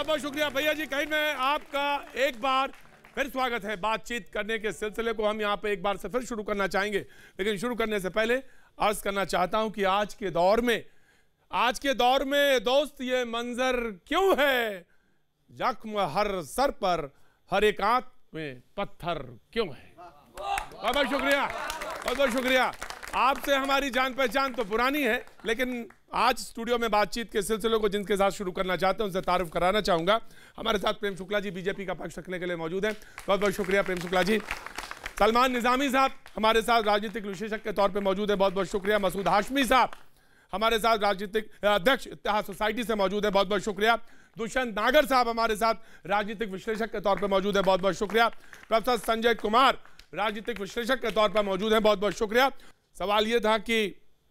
बहुत बहुत शुक्रिया भैया जी। कहीं में आपका एक बार फिर स्वागत है। बातचीत करने के सिलसिले को हम यहाँ पे एक बार से फिर शुरू करना चाहेंगे, लेकिन शुरू करने से पहले अर्ज करना चाहता हूं कि आज के दौर में दोस्त ये मंजर क्यों है, जख्म हर सर पर, हर एक आंख में पत्थर क्यों है। बहुत बहुत शुक्रिया, बहुत बहुत शुक्रिया। आपसे हमारी जान पहचान तो पुरानी है, लेकिन आज स्टूडियो में बातचीत के सिलसिले को जिनके साथ शुरू करना चाहते हैं उनसे तारुफ कराना चाहूंगा। हमारे साथ प्रेम शुक्ला जी बीजेपी का पक्ष रखने के लिए मौजूद हैं। बहुत बहुत शुक्रिया प्रेम शुक्ला जी। सलमान निजामी साहब हमारे साथ राजनीतिक विशेषज्ञ के तौर पर मौजूद है। बहुत बहुत शुक्रिया। मसूद हाशमी साहब हमारे साथ राजनीतिक अध्यक्ष इतिहाद सोसाइटी से मौजूद है। बहुत बहुत शुक्रिया। दुष्यंत नागर साहब हमारे साथ राजनीतिक विश्लेषक के तौर पर मौजूद है। बहुत बहुत शुक्रिया। प्रोफेसर संजय कुमार राजनीतिक विश्लेषक के तौर पर मौजूद है। बहुत बहुत शुक्रिया। सवाल यह था कि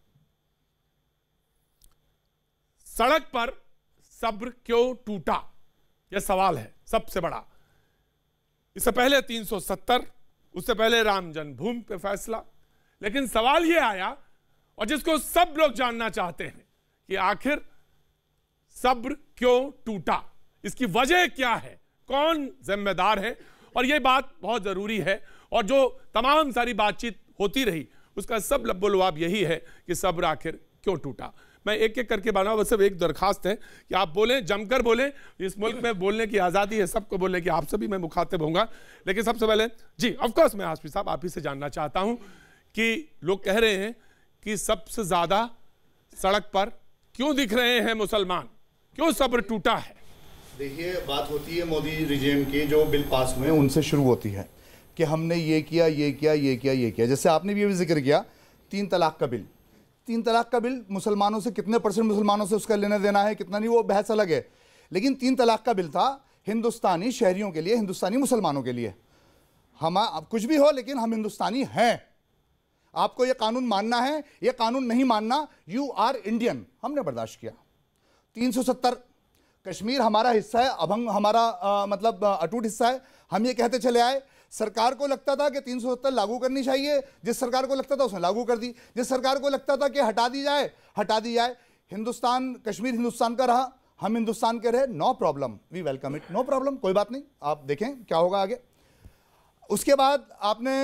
सड़क पर सब्र क्यों टूटा, यह सवाल है सबसे बड़ा। इससे पहले 370, उससे पहले राम जन्मभूमि पे फैसला, लेकिन सवाल यह आया और जिसको सब लोग जानना चाहते हैं कि आखिर सब्र क्यों टूटा, इसकी वजह क्या है, कौन जिम्मेदार है। और यह बात बहुत जरूरी है और जो तमाम सारी बातचीत होती रही उसका सब लब्बो-लुआब यही है कि सब्र आखिर क्यों टूटा। मैं एक एक करके बनाऊं, बस सिर्फ एक दरखास्त है कि आप बोलें, जमकर बोलें। इस मुल्क में बोलने की आज़ादी है, सबको बोलने की। आपसे भी मैं मुखातिब होऊंगा, लेकिन सबसे पहले जी ऑफकोर्स मैं हाशमी साहब आप ही से जानना चाहता हूं कि लोग कह रहे हैं कि सबसे ज्यादा सड़क पर क्यों दिख रहे हैं मुसलमान, क्यों सब्र टूटा है। देखिए, बात होती है मोदी रिजीम की, जो बिल पास हुए उनसे शुरू होती है कि हमने ये किया, ये किया, ये किया, ये किया। जैसे आपने भी जिक्र किया 3 तलाक का बिल। 3 तलाक का बिल मुसलमानों से कितने % मुसलमानों से उसका लेना देना है, कितना नहीं, वो बहस अलग है। लेकिन 3 तलाक का बिल था हिंदुस्तानी शहरियों के लिए, हिंदुस्तानी मुसलमानों के लिए। हम कुछ भी हो लेकिन हम हिंदुस्तानी हैं। आपको ये कानून मानना है, ये कानून नहीं मानना, यू आर इंडियन। हमने बर्दाश्त किया। 370 कश्मीर हमारा हिस्सा है, अभंग हमारा मतलब अटूट हिस्सा है। हम ये कहते चले आए। सरकार को लगता था कि 370 लागू करनी चाहिए, जिस सरकार को लगता था उसने लागू कर दी। जिस सरकार को लगता था कि हटा दी जाए। हिंदुस्तान, कश्मीर हिंदुस्तान का रहा, हम हिंदुस्तान के रहे, no problem, we welcome it, no problem, कोई बात नहीं। आप देखें क्या होगा आगे। उसके बाद आपने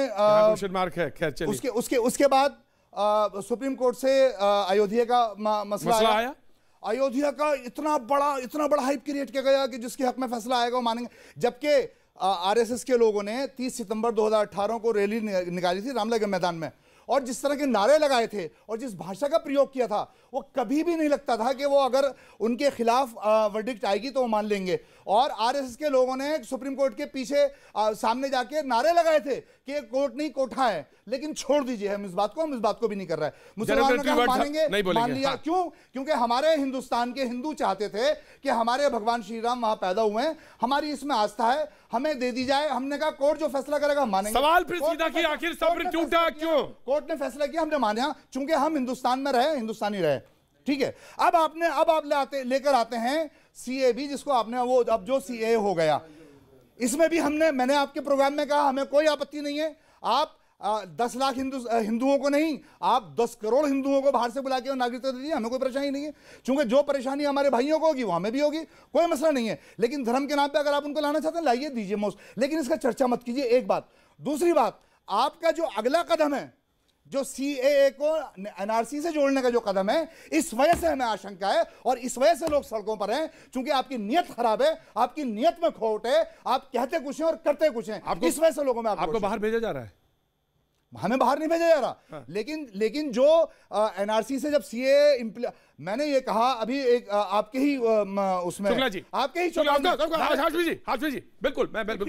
उसके बाद सुप्रीम कोर्ट से अयोध्या का मसला आया। अयोध्या का इतना बड़ा हाइप क्रिएट किया गया कि जिसके हक में फैसला आएगा वो मानेंगे। जबकि आरएसएस के लोगों ने 30 सितंबर 2018 को रैली निकाली थी रामलीला मैदान में, और जिस तरह के नारे लगाए थे और जिस भाषा का प्रयोग किया था, वो कभी भी नहीं लगता था कि वो अगर उनके खिलाफ वर्डिक्ट आएगी तो वो मान लेंगे। और आरएसएस के लोगों ने सुप्रीम कोर्ट के पीछे सामने जाके नारे लगाए थे कि कोर्ट नहीं कोठा है। लेकिन छोड़ दीजिए, हम इस बात को भी नहीं कर रहा है। मुसलमान मानेंगे, मान लिया। क्यों? क्योंकि हमारे हिंदुस्तान के हिंदू चाहते थे कि हमारे भगवान श्री राम वहां पैदा हुए हैं, हमारी इसमें आस्था है, हमें दे दी जाए। हमने कहा कोर्ट जो फैसला करेगा मानेंगे। सवाल फिर सीधा कि आखिर सब्र टूटा क्यों? कोर्ट ने फैसला किया, हमने माना, चूंकि हम हिंदुस्तान में रहे, हिंदुस्तानी रहे। ठीक है। अब आप लेकर आते हैं सीए भी, जिसको आपने वो अब जो सीए हो गया, इसमें भी मैंने आपके प्रोग्राम में कहा हमें कोई आपत्ति नहीं है। आप 10 लाख हिंदुओं को नहीं, आप 10 करोड़ हिंदुओं को बाहर से बुला के नागरिकता दे दीजिए, हमें कोई परेशानी नहीं है। क्योंकि जो परेशानी हमारे भाइयों को होगी वो हमें भी होगी, कोई मसला नहीं है। लेकिन धर्म के नाम पे अगर आप उनको लाना चाहते हैं, लाइए, दीजिए मोस्ट, लेकिन इसका चर्चा मत कीजिए। एक बात। दूसरी बात, आपका जो अगला कदम है, जो सीएए को एनआरसी से जोड़ने का जो कदम है, इस वजह से हमें आशंका है और इस वजह से लोग सड़कों पर हैं, क्योंकि आपकी नीयत खराब है, आपकी नीयत में खोट है, आप कहते कुछ हैं और करते कुछ हैं। इस वजह से लोगों में आपको बाहर भेजा जा रहा है। हमें बाहर नहीं भेजा जा रहा। हाँ। लेकिन जो एनआरसी से जब सीए मैंने ये कहा अभी एक आपके ही उसमें आपके ही हाशमी जी बिल्कुल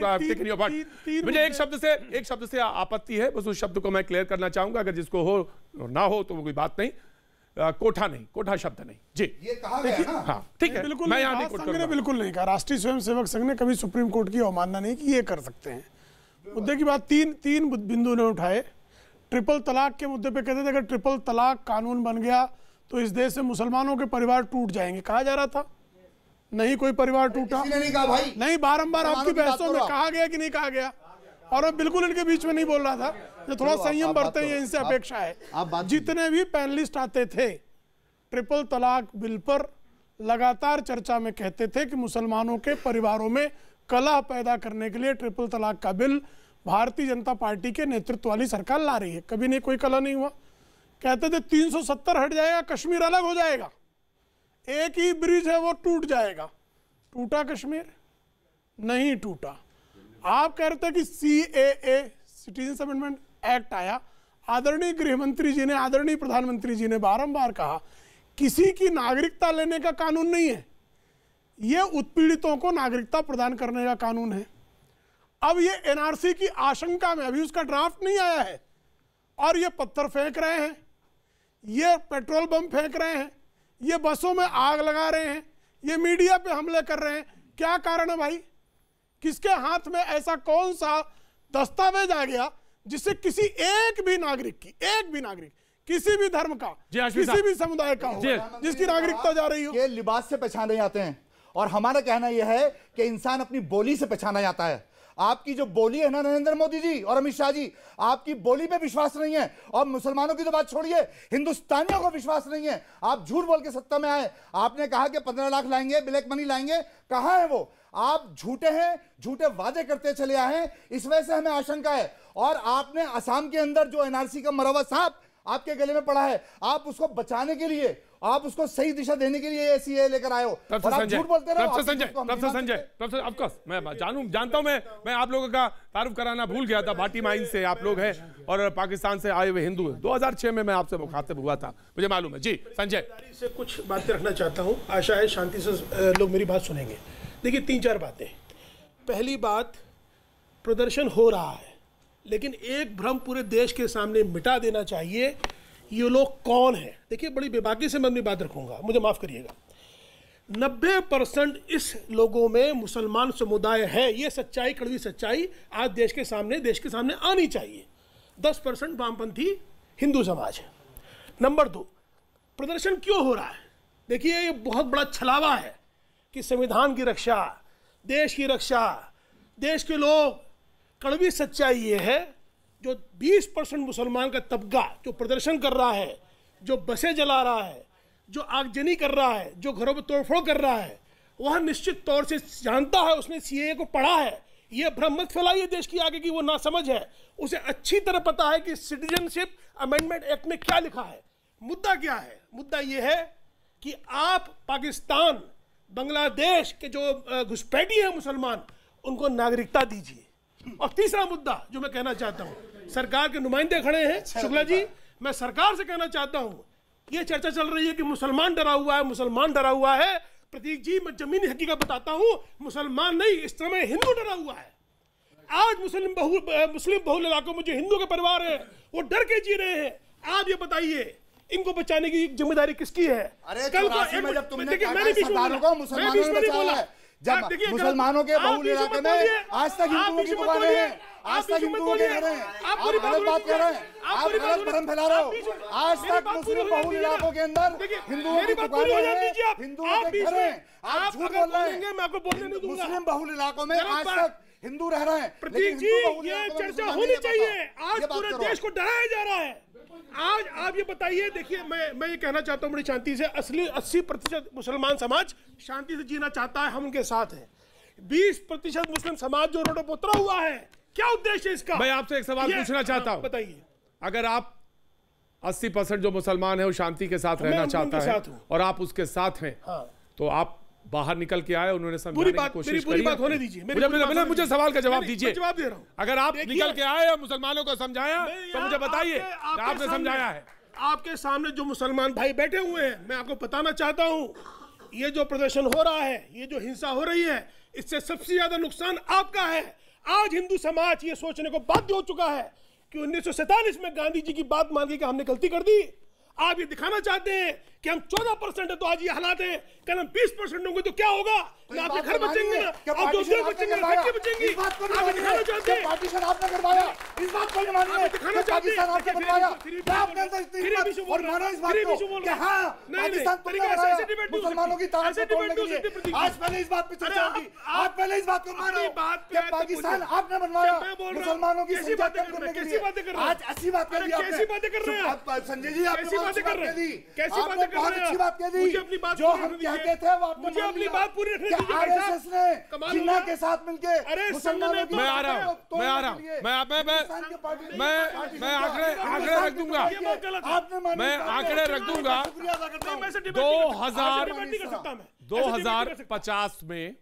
मुझे एक शब्द से आपत्ति है, बस उस शब्द को मैं क्लियर करना चाहूंगा। अगर जिसको हो ना हो तो कोई बात नहीं। कोठा शब्द नहीं जी, ये कहा गया ना। हाँ ठीक है, बिल्कुल मैं यहाँ नहीं, बिल्कुल नहीं कहा। राष्ट्रीय स्वयंसेवक संघ ने कभी सुप्रीम कोर्ट की अवमानना नहीं की, ये कर सकते हैं। मुद्दे की बात तीन बिंदु ने उठाए। ट्रिपल तलाक के मुद्दे पे कहते थे अगर ट्रिपल तलाक कानून बन गया तो इस देश से मुसलमानों के परिवार टूट जाएंगे। कहा जा रहा था, नहीं कोई परिवार टूटा, नहीं कहा भाई, नहीं, बारंबार आपकी बहसों में कहा गया कि नहीं कहा गया, और मैं बिल्कुल इनके बीच में नहीं बोल रहा था। जो थोड़ा संयम बरते हैं, इनसे अपेक्षा है। जितने भी पैनलिस्ट आते थे ट्रिपल तलाक बिल पर लगातार चर्चा में कहते थे कि मुसलमानों के परिवारों में कलह पैदा करने के लिए ट्रिपल तलाक का बिल भारतीय जनता पार्टी के नेतृत्व वाली सरकार ला रही है। कभी नहीं कोई कलह नहीं हुआ। कहते थे 370 हट जाएगा, कश्मीर अलग हो जाएगा, एक ही ब्रिज है वो टूट जाएगा। टूटा कश्मीर? नहीं टूटा। आप कह रहे थे कि CAA सिटीजन अमेंडमेंट एक्ट आया। आदरणीय गृह मंत्री जी ने, आदरणीय प्रधानमंत्री जी ने बारंबार कहा किसी की नागरिकता लेने का कानून नहीं है, ये उत्पीड़ितों को नागरिकता प्रदान करने का कानून है। अब ये NRC की आशंका में, अभी उसका ड्राफ्ट नहीं आया है, और ये पत्थर फेंक रहे हैं, ये पेट्रोल बम फेंक रहे हैं, ये बसों में आग लगा रहे हैं, ये मीडिया पे हमले कर रहे हैं। क्या कारण है भाई? किसके हाथ में ऐसा कौन सा दस्तावेज आ गया जिससे किसी एक भी नागरिक किसी भी धर्म का, किसी भी समुदाय का हो, जिसकी नागरिकता जा रही हो? ये लिबास से पहचाने जाते हैं, और हमारा कहना यह है कि इंसान अपनी बोली से पहचाना जाता है। आपकी जो बोली है ना नरेंद्र मोदी जी और अमित शाह जी, आपकी बोली पे विश्वास नहीं है। और मुसलमानों की तो बात छोड़िए, हिंदुस्तानियों को विश्वास नहीं है। आप झूठ बोल के सत्ता में आए। आपने कहा कि 15 लाख लाएंगे, ब्लैक मनी लाएंगे, कहां है वो? आप झूठे हैं, झूठे वादे करते चले आए हैं, इस वजह से हमें आशंका है। और आपने असम के अंदर जो NRC का मरवा सांप आपके गले में पड़ा है, आप उसको बचाने के लिए, आप उसको सही दिशा देने के लिए CAA लेकर आए हो, और आप झूठ बोलते रहो। संजय, ऑफ कोर्स मैं जानता हूं, मैं आप लोगों का तारुफ कराना भूल गया था। भाटी माइन से आप लोग हैं और पाकिस्तान से आए हुए हिंदू हैं। 2006 में मैं आपसे मुखातिब हुआ था, मुझे मालूम है। जी संजय, से कुछ बातें रखना चाहता हूं, आशा है शांति से लोग मेरी बात सुनेंगे। देखिए 3-4 बातें। पहली बात, प्रदर्शन हो रहा है, लेकिन एक भ्रम पूरे देश के सामने मिटा देना चाहिए, ये लोग कौन हैं। देखिए बड़ी बेबाकी से मैं अपनी बात रखूंगा, मुझे माफ़ करिएगा। 90% इस लोगों में मुसलमान समुदाय है, ये सच्चाई, कड़वी सच्चाई आज देश के सामने आनी चाहिए। 10% वामपंथी हिंदू समाज है। नंबर 2, प्रदर्शन क्यों हो रहा है? देखिए ये बहुत बड़ा छलावा है कि संविधान की रक्षा, देश की रक्षा, देश के लोग। कड़वी सच्चाई ये है, जो 20% मुसलमान का तबका जो प्रदर्शन कर रहा है, जो बसें जला रहा है, जो आगजनी कर रहा है, जो घरों में तोड़फोड़ कर रहा है, वह निश्चित तौर से जानता है, उसने CAA को पढ़ा है। यह भ्रम मत फैलाइए देश की आगे की वो नासमझ है। उसे अच्छी तरह पता है कि सिटीजनशिप अमेंडमेंट एक्ट में क्या लिखा है। मुद्दा क्या है? मुद्दा यह है कि आप पाकिस्तान, बांग्लादेश के जो घुसपैठी हैं मुसलमान, उनको नागरिकता दीजिए। और तीसरा मुद्दा जो मैं कहना चाहता हूं, सरकार के नुमाइंदे खड़े हैं, शुक्ला जी, मैं सरकार से कहना चाहता हूं, ये चर्चा चल रही है कि मुसलमान डरा हुआ है, मुसलमान डरा हुआ है। प्रतीक जी, मैं जमीनी हकीकत बताता हूं, मुसलमान नहीं, इस समय हिंदू डरा हुआ है। आज मुस्लिम बहुल इलाकों में जो हिंदू के परिवार है, वो डर के जी रहे हैं। आप ये बताइए, इनको बचाने की जिम्मेदारी किसकी है? कल को जब मुसलमानों के बहुल इलाके में आज तक हिंदुओं की दुकानें हैं, आज तक हिंदुओं के घर हैं, आप गलत बात कर रहे हैं, आप गलत भ्रम फैला रहे हो। आज तक मुस्लिम बहुल इलाकों के अंदर हिंदुओं की दुकानें हैं, हिंदुओं के घर हैं। आप झूठ बोल रहे हैं। मुस्लिम बहुल इलाकों में आज तक हिंदू रह रहे हैं। प्रतीक जी, ये चर्चा होनी चाहिए। आज पूरे देश को डराया जा रहा है। आज आप ये बताइए, देखिए मैं ये कहना चाहता हूँ बड़ी शांति से, असली 80% मुसलमान समाज शांति से जीना चाहता है, हम उनके साथ हैं। 20% मुस्लिम समाज जो रोडों पर उतरा हुआ है, क्या उद्देश्य है इसका? मैं आपसे एक सवाल पूछना चाहता हूँ, बताइए। अगर आप 80% जो मुसलमान है वो शांति के साथ रहना चाहता है और आप उसके साथ हैं, तो आप बाहर निकल के आए, उन्होंने समझाने की कोशिश करी। बात होने दीजिए, मुझे सवाल का जवाब दीजिए। जवाब दे रहा हूं। अगर आप निकल के आए और मुसलमानों को समझाया तो मुझे बताइए आपने समझाया है। आपके सामने जो मुसलमान भाई बैठे हुए हैं, मैं आपको बताना चाहता हूं, ये जो प्रदर्शन हो रहा है, ये जो हिंसा हो रही है, इससे सबसे ज्यादा नुकसान आपका है। आज हिंदू समाज ये सोचने को बाध्य हो चुका है कि 1947 में गांधी जी की बात मान के कि हमने गलती कर दी। आप ये दिखाना चाहते हैं कि हम 14% है, तो आज ये हालात है। कल हम 20% होंगे तो क्या होगा? ना आपके घर बचेंगे, आप जो बचेंगे, बचेंगी। आप दिखाना चाहते हैं पार्टीशन आपने करवाया, इस बात को मानिए, दिखाना चाहते हैं आपने बनवाया, आपने अंदर इतनी और मानो इस बात को कि हां पाकिस्तान तुमने मुसलमानों की ताकत को तोड़ने के लिए। आज पहले इस बात पे चर्चा होगी, आप पहले इस बात को मानो कि पाकिस्तान आपने बनवाया मुसलमानों की संख्या कम करने के लिए। आज ऐसी बात कर दी आपने। कैसी बातें कर रहे हैं संजय जी, आपने कैसी बातें कर रहे हैं? कैसी बातें कर बहुत रहे हैं अच्छी बात कह दी। मुझे अपनी बात जो पूरी हम रखने दीजिए। कहते थे वो आपने मुझे मान अपनी लिया। बात पूरी रखने क्या दीजिए भाई साहब। आरएसएस ने कमाल जिन्ना होगा। के साथ मिलके अरे मुसलमानों को मैं आ रहा हूँ, मैं आ रहा हूँ, मैं आंकड़े रख दूंगा, मैं आंकड़े रख दूंगा। 2050 में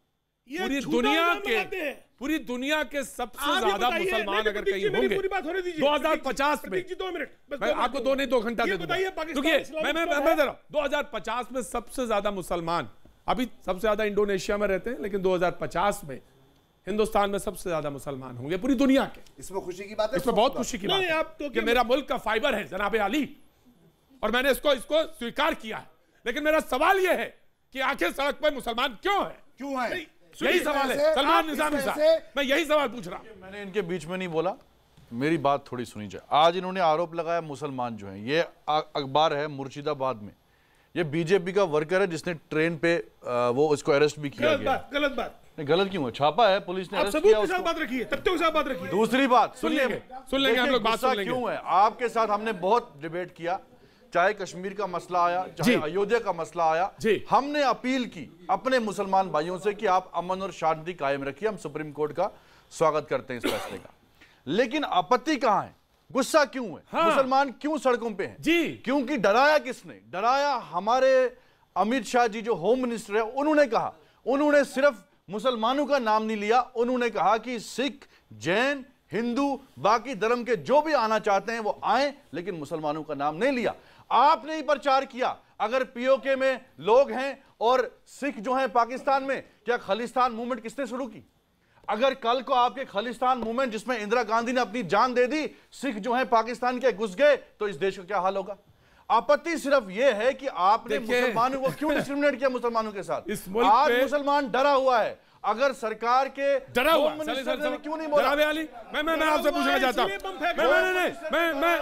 पूरी दुनिया के सबसे ज्यादा मुसलमान अगर कहीं होंगे 2050 में, 2 मिनट मैं आपको 2 घंटा दे दूंगा। रुकिए, मैं दे रहा हूं 2050 में सबसे ज्यादा मुसलमान, अभी सबसे ज्यादा इंडोनेशिया में रहते हैं, लेकिन 2050 में हिंदुस्तान में सबसे ज्यादा मुसलमान होंगे पूरी दुनिया के। इसमें खुशी की बात है, इसमें बहुत खुशी की बात है कि मेरा मुल्क का फाइबर है जनाबे अली, और मैंने इसको स्वीकार किया है। लेकिन मेरा सवाल यह है कि आखिर सड़क पर मुसलमान क्यों है? क्यों है? यही सवाल है सलमान निजामी साहब, मैं यही सवाल पूछ रहा हूं। मैंने इनके बीच में नहीं बोला, मेरी बात थोड़ी सुनी जाए। आज इन्होंने आरोप लगाया मुसलमान जो हैं, ये अखबार है मुर्शिदाबाद में, ये बीजेपी का वर्कर है जिसने ट्रेन पे वो उसको अरेस्ट भी किया गया। गलत बात नहीं, गलत क्यों है? छापा है, पुलिस ने आप अरेस्ट सबूत किया के साथ उसको। बात रखिए, तथ्यों के साथ बात रखिए। दूसरी बात सुन लेंगे हम लोग, बात सुन लेंगे। क्यों है आपके साथ? हमने बहुत डिबेट किया, चाहे कश्मीर का मसला आया, चाहे अयोध्या का मसला आया, हमने अपील की अपने मुसलमान भाइयों से कि आप अमन और शांति कायम रखिए। हम सुप्रीम कोर्ट का स्वागत करते हैं इस फैसले का, लेकिन आपत्ति कहां है? गुस्सा क्यों है? हाँ। मुसलमान क्यों सड़कों पे हैं? जी, क्योंकि डराया किसने? डराया हमारे अमित शाह जी जो होम मिनिस्टर है, उन्होंने कहा, उन्होंने सिर्फ मुसलमानों का नाम नहीं लिया, उन्होंने कहा कि सिख, जैन, हिंदू, बाकी धर्म के जो भी आना चाहते हैं वो आए, लेकिन मुसलमानों का नाम नहीं लिया। आपने ही प्रचार किया। अगर पीओके में लोग हैं और सिख जो हैं पाकिस्तान में, क्या खालिस्तान मूवमेंट किसने शुरू की? अगर कल को आपके खालिस्तान मूवमेंट जिसमें इंदिरा गांधी ने अपनी जान दे दी, सिख जो हैं पाकिस्तान के घुस गए, तो इस देश का क्या हाल होगा? आपत्ति सिर्फ यह है कि आपने मुसलमानों को क्यों डिस्क्रिमिनेट किया मुसलमानों के साथ? इस मुल्क आज पे मुसलमान डरा हुआ है। अगर सरकार के डरा हुआ होम मिनिस्टर ने क्यों नहीं बोला? जनाबे अली, मैं आपसे पूछना चाहता हूं, मैं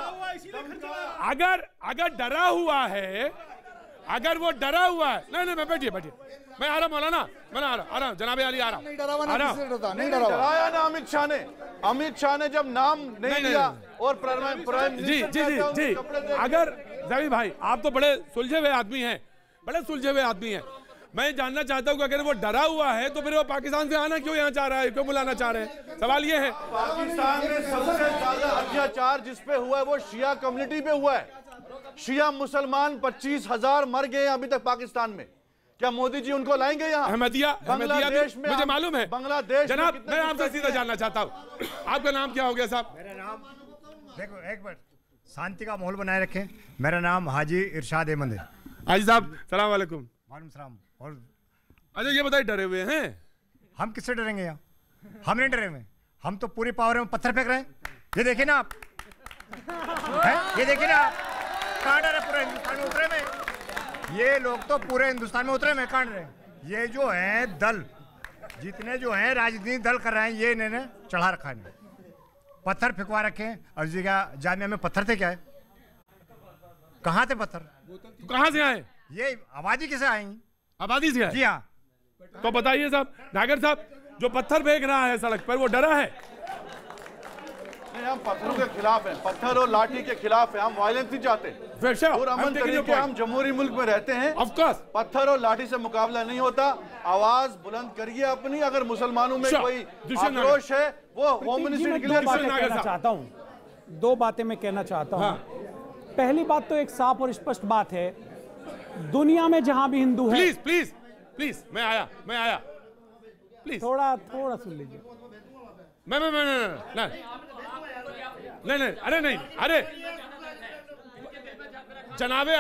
अगर डरा हुआ है, अगर वो डरा हुआ है, नहीं मैं बैठिए, मैं आ रहा मौलाना, मैं आ रहा हूं जनाबे अली, आ रहा हूं। नहीं डरा हुआ, नहीं डरा हुआ। डराया ना अमित शाह ने जब नाम नहीं लिया और प्राइम जी अगर जमीर भाई, आप तो बड़े सुलझे हुए आदमी हैं, मैं जानना चाहता हूं कि अगर वो डरा हुआ है तो फिर वो पाकिस्तान से आना क्यों यहाँ चाह रहा है, क्यों बुलाना चाह रहे हैं? सवाल ये है। पाकिस्तान में सबसे ज्यादा अत्याचार जिस पे हुआ है वो शिया कम्युनिटी पे हुआ है। शिया मुसलमान 25,000 मर गए अभी तक पाकिस्तान में। क्या मोदी जी उनको लाएंगे यहाँ? बांग्लादेश में मुझे मालूम है। बांग्लादेश जनाब, मैं आपसे सीधा जानना चाहता हूँ, आपका नाम क्या हो गया साहब? मेरा नाम, देखो एक मिनट, शांति का माहौल बनाए रखें। मेरा नाम हाजी इरशाद अहमद है। हाजी साहब, सलाम वालेकुम। वालेकुम सलाम। और अच्छा ये बताइए, डरे हुए हैं? हम किससे डरेंगे? यहाँ हम नहीं डरे हुए, हम तो पूरी पावर में पत्थर फेंक रहे हैं। ये देखिए ना आप, ये देखिए ना आप, कहाँ डरे? पूरे हिंदुस्तान में उतरे में, ये लोग तो पूरे हिंदुस्तान में उतरे में, कहाँ डरे? ये जो है दल, जितने जो है राजनीतिक दल कर रहे हैं, ये इन्होंने चढ़ा रखा है, पत्थर फेंकवा रखे हैं। और जी क्या जामिया में पत्थर थे? क्या है? कहाँ थे पत्थर? कहाँ से आए? ये आबादी कैसे आएंगी? आबादी से आए? जी हाँ। तो बताइए साहब, नागर साहब, जो पत्थर फेंक रहा है सड़क पर वो डरा है? नहीं, हम पत्थरों के खिलाफ हैं, पत्थर और लाठी के खिलाफ हैं। हम वायलेंस नहीं चाहते और अमन तरीके, हम जमहूरी मुल्क में रहते हैं। ऑफ कोर्स पत्थर और लाठी से मुकाबला नहीं होता। आवाज बुलंद करिए अपनी। अगर मुसलमानों में कोई आक्रोश है वो होम मिनिस्टर के लिए कहना चाहता हूँ, 2 बातें मैं कहना चाहता हूँ। पहली बात तो एक साफ और स्पष्ट बात है, दुनिया में जहां भी हिंदू है, प्लीज मैं आया प्लीज थोड़ा सुन लीजिए। नहीं अरे जनाबे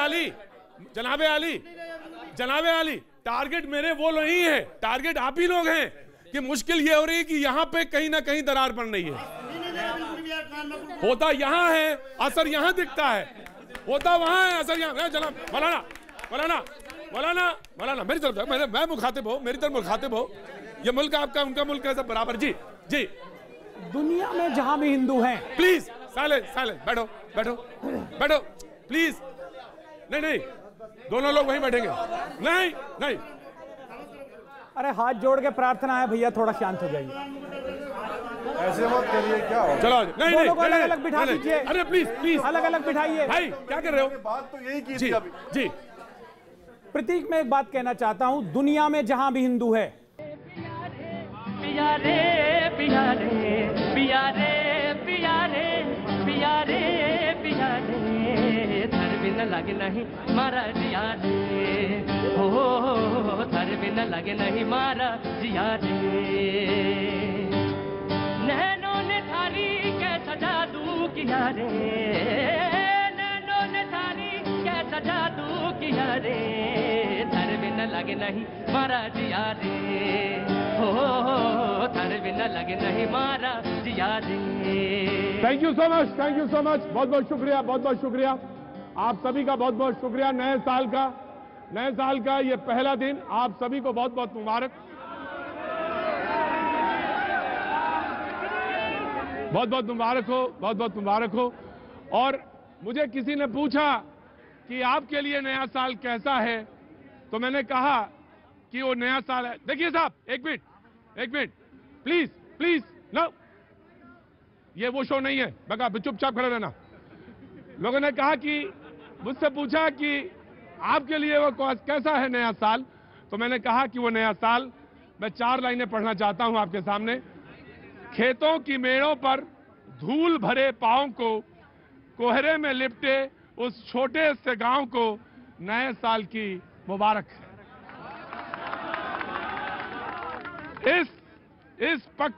अली, टारगेट मेरे वो नहीं है, टारगेट आप ही लोग हैं कि मुश्किल ये हो रही है कि यहाँ पे कहीं ना कहीं दरार बन रही है। होता यहाँ है, असर यहाँ दिखता है, होता वहां है, असर यहाँ। जनाब मौलाना मेरी तरफ, मैं मुखातिब हो, मेरी तरफ मुखातिब हो। ये मुल्क आपका, उनका मुल्क है, सब बराबर। जी दुनिया में जहां भी हिंदू हैं, प्लीज साइलेंस, बैठो प्लीज। नहीं दोनों लोग वहीं बैठेंगे। नहीं अरे हाथ जोड़ के प्रार्थना है भैया, थोड़ा शांत हो जाइए। ऐसे मत करिए, क्या हो चलो नहीं दोनों को अलग-अलग बिठा दीजिए। अरे प्लीज प्लीज अलग-अलग बिठाइए। भाई क्या कर रहे हो? बात तो यही की जी थी अभी। जी प्रतीक, मैं एक बात कहना चाहता हूं, दुनिया में जहां भी हिंदू है, पिया रे पिया रे पिया रे पिया रे पिया रे पिया रे थर बिन लगे नहीं मारा जिया रे हो थर बिन लगे नहीं मारा जिया रे नैनों ने थारी कैसा जादू किया रे नैनों ने थारी कैसा जादू किया रे थर बिन लगे नहीं मारा जिया रे हो थर बिन लगे नहीं मारा जिया रे। Thank you so much, thank you so much, बहुत बहुत शुक्रिया, बहुत बहुत शुक्रिया आप सभी का, बहुत बहुत शुक्रिया। नए साल का ये पहला दिन आप सभी को बहुत बहुत मुबारक, बहुत बहुत मुबारक हो, बहुत बहुत मुबारक हो। और मुझे किसी ने पूछा कि आपके लिए नया साल कैसा है, तो मैंने कहा कि वो नया साल है। देखिए साहब, एक मिनट प्लीज प्लीज, नो, ये वो शो नहीं है, बगा चुपचाप खड़े रहना। लोगों ने कहा कि मुझसे पूछा कि आपके लिए वो कैसा है नया साल, तो मैंने कहा कि वो नया साल, मैं 4 लाइनें पढ़ना चाहता हूं आपके सामने। खेतों की मेड़ों पर धूल भरे पांव को, कोहरे में लिपटे उस छोटे से गांव को नए साल की मुबारक है। इस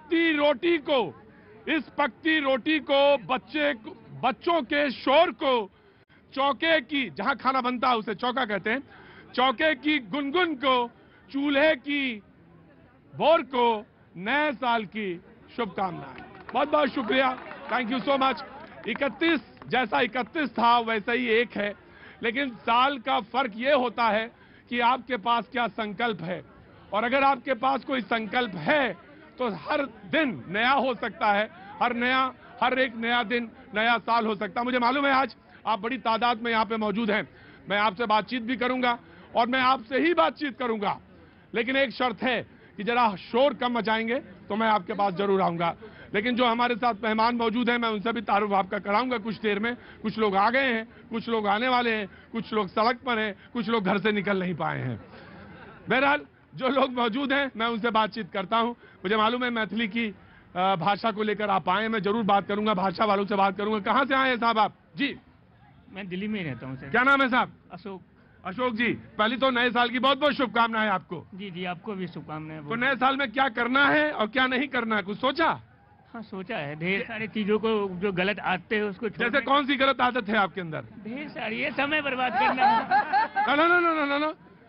पकती रोटी को बच्चों के शोर को, चौके की, जहां खाना बनता है उसे चौका कहते हैं, चौके की गुनगुन को, चूल्हे की बोर को नए साल की शुभकामनाएं। बहुत बहुत शुक्रिया, थैंक यू सो मच। 31 जैसा 31 था वैसा ही एक है, लेकिन साल का फर्क ये होता है कि आपके पास क्या संकल्प है। और अगर आपके पास कोई संकल्प है तो हर दिन नया हो सकता है, हर एक नया दिन नया साल हो सकता है। मुझे मालूम है आज आप बड़ी तादाद में यहाँ पे मौजूद हैं, मैं आपसे बातचीत भी करूंगा और मैं आपसे ही बातचीत करूंगा, लेकिन एक शर्त है कि जरा शोर कम मचाएंगे तो मैं आपके पास जरूर आऊंगा। लेकिन जो हमारे साथ मेहमान मौजूद हैं, मैं उनसे भी तारुफ आपका कराऊंगा कुछ देर में। कुछ लोग आ गए हैं, कुछ लोग आने वाले हैं, कुछ लोग सड़क पर हैं, कुछ लोग घर से निकल नहीं पाए हैं। बहरहाल जो लोग मौजूद हैं मैं उनसे बातचीत करता हूं। मुझे मालूम है मैथिली की भाषा को लेकर आप आए, मैं जरूर बात करूंगा, भाषा वालों से बात करूंगा। कहां से आए हैं साहब आप? जी मैं दिल्ली में ही रहता हूं सर। क्या नाम है साहब? अशोक। अशोक जी, पहली तो नए साल की बहुत बहुत शुभकामनाएं आपको। जी जी, आपको भी शुभकामनाएं। तो नए साल में क्या करना है और क्या नहीं करना है, कुछ सोचा? हाँ सोचा है, ढेर सारी चीजों को, जो गलत आदतें हैं उसको जैसे कौन सी गलत आदत है आपके अंदर? ढेर सारी, ये समय बर्बाद करना। ना,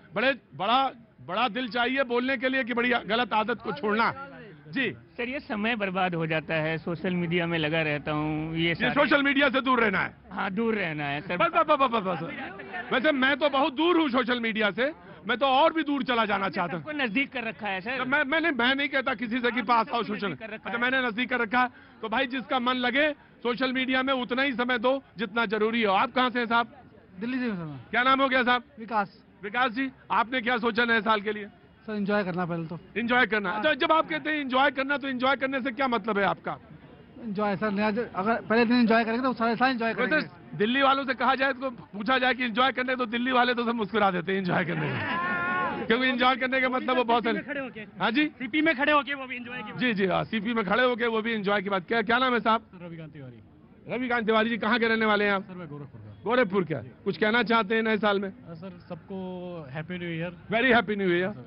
बड़ा दिल चाहिए बोलने के लिए कि बड़ी गलत आदत को छोड़ना। जी सर, ये समय बर्बाद हो जाता है, सोशल मीडिया में लगा रहता हूँ, ये सोशल मीडिया से दूर रहना है। हाँ दूर रहना है सर। बस। वैसे मैं तो बहुत दूर हूँ सोशल मीडिया से, मैं तो और भी दूर चला जाना चाहता हूँ। नजदीक कर रखा है सर। मैं नहीं कहता किसी से कि पास आओ सोशल, अच्छा मैंने नजदीक कर रखा है। तो भाई जिसका मन लगे सोशल मीडिया में उतना ही समय दो जितना जरूरी हो। आप कहाँ से हैं साहब? दिल्ली से सर। क्या नाम हो गया साहब? विकास जी, आपने क्या सोचा नए साल के लिए? सर एंजॉय करना, पहले तो एंजॉय करना। अच्छा, जब आप कहते हैं एंजॉय करना तो एंजॉय करने से क्या मतलब है आपका? एंजॉय सर, अगर पहले दिन एंजॉय करेंगे तो सारे साल एंजॉय करेंगे। तो दिल्ली वालों से कहा जाए तो पूछा जाए कि एंजॉय करने, तो दिल्ली वाले तो सब मुस्कुरा देते हैं एंजॉय करने में, क्योंकि एंजॉय करने का मतलब वो बहुत सारे। हाँ जी, सीपी में खड़े होके वो भी एंजॉय की। जी जी हाँ, सीपी में खड़े होके वो भी एंजॉय की बात। क्या नाम है साहब? रविकांत तिवारी। रविकांत तिवारी जी, कहाँ के रहने वाले हैं आप? सर मैं गोरखपुर का। गोरखपुर क्या कुछ कहना चाहते हैं नए साल में? सर सबको happy new year. Very happy new year.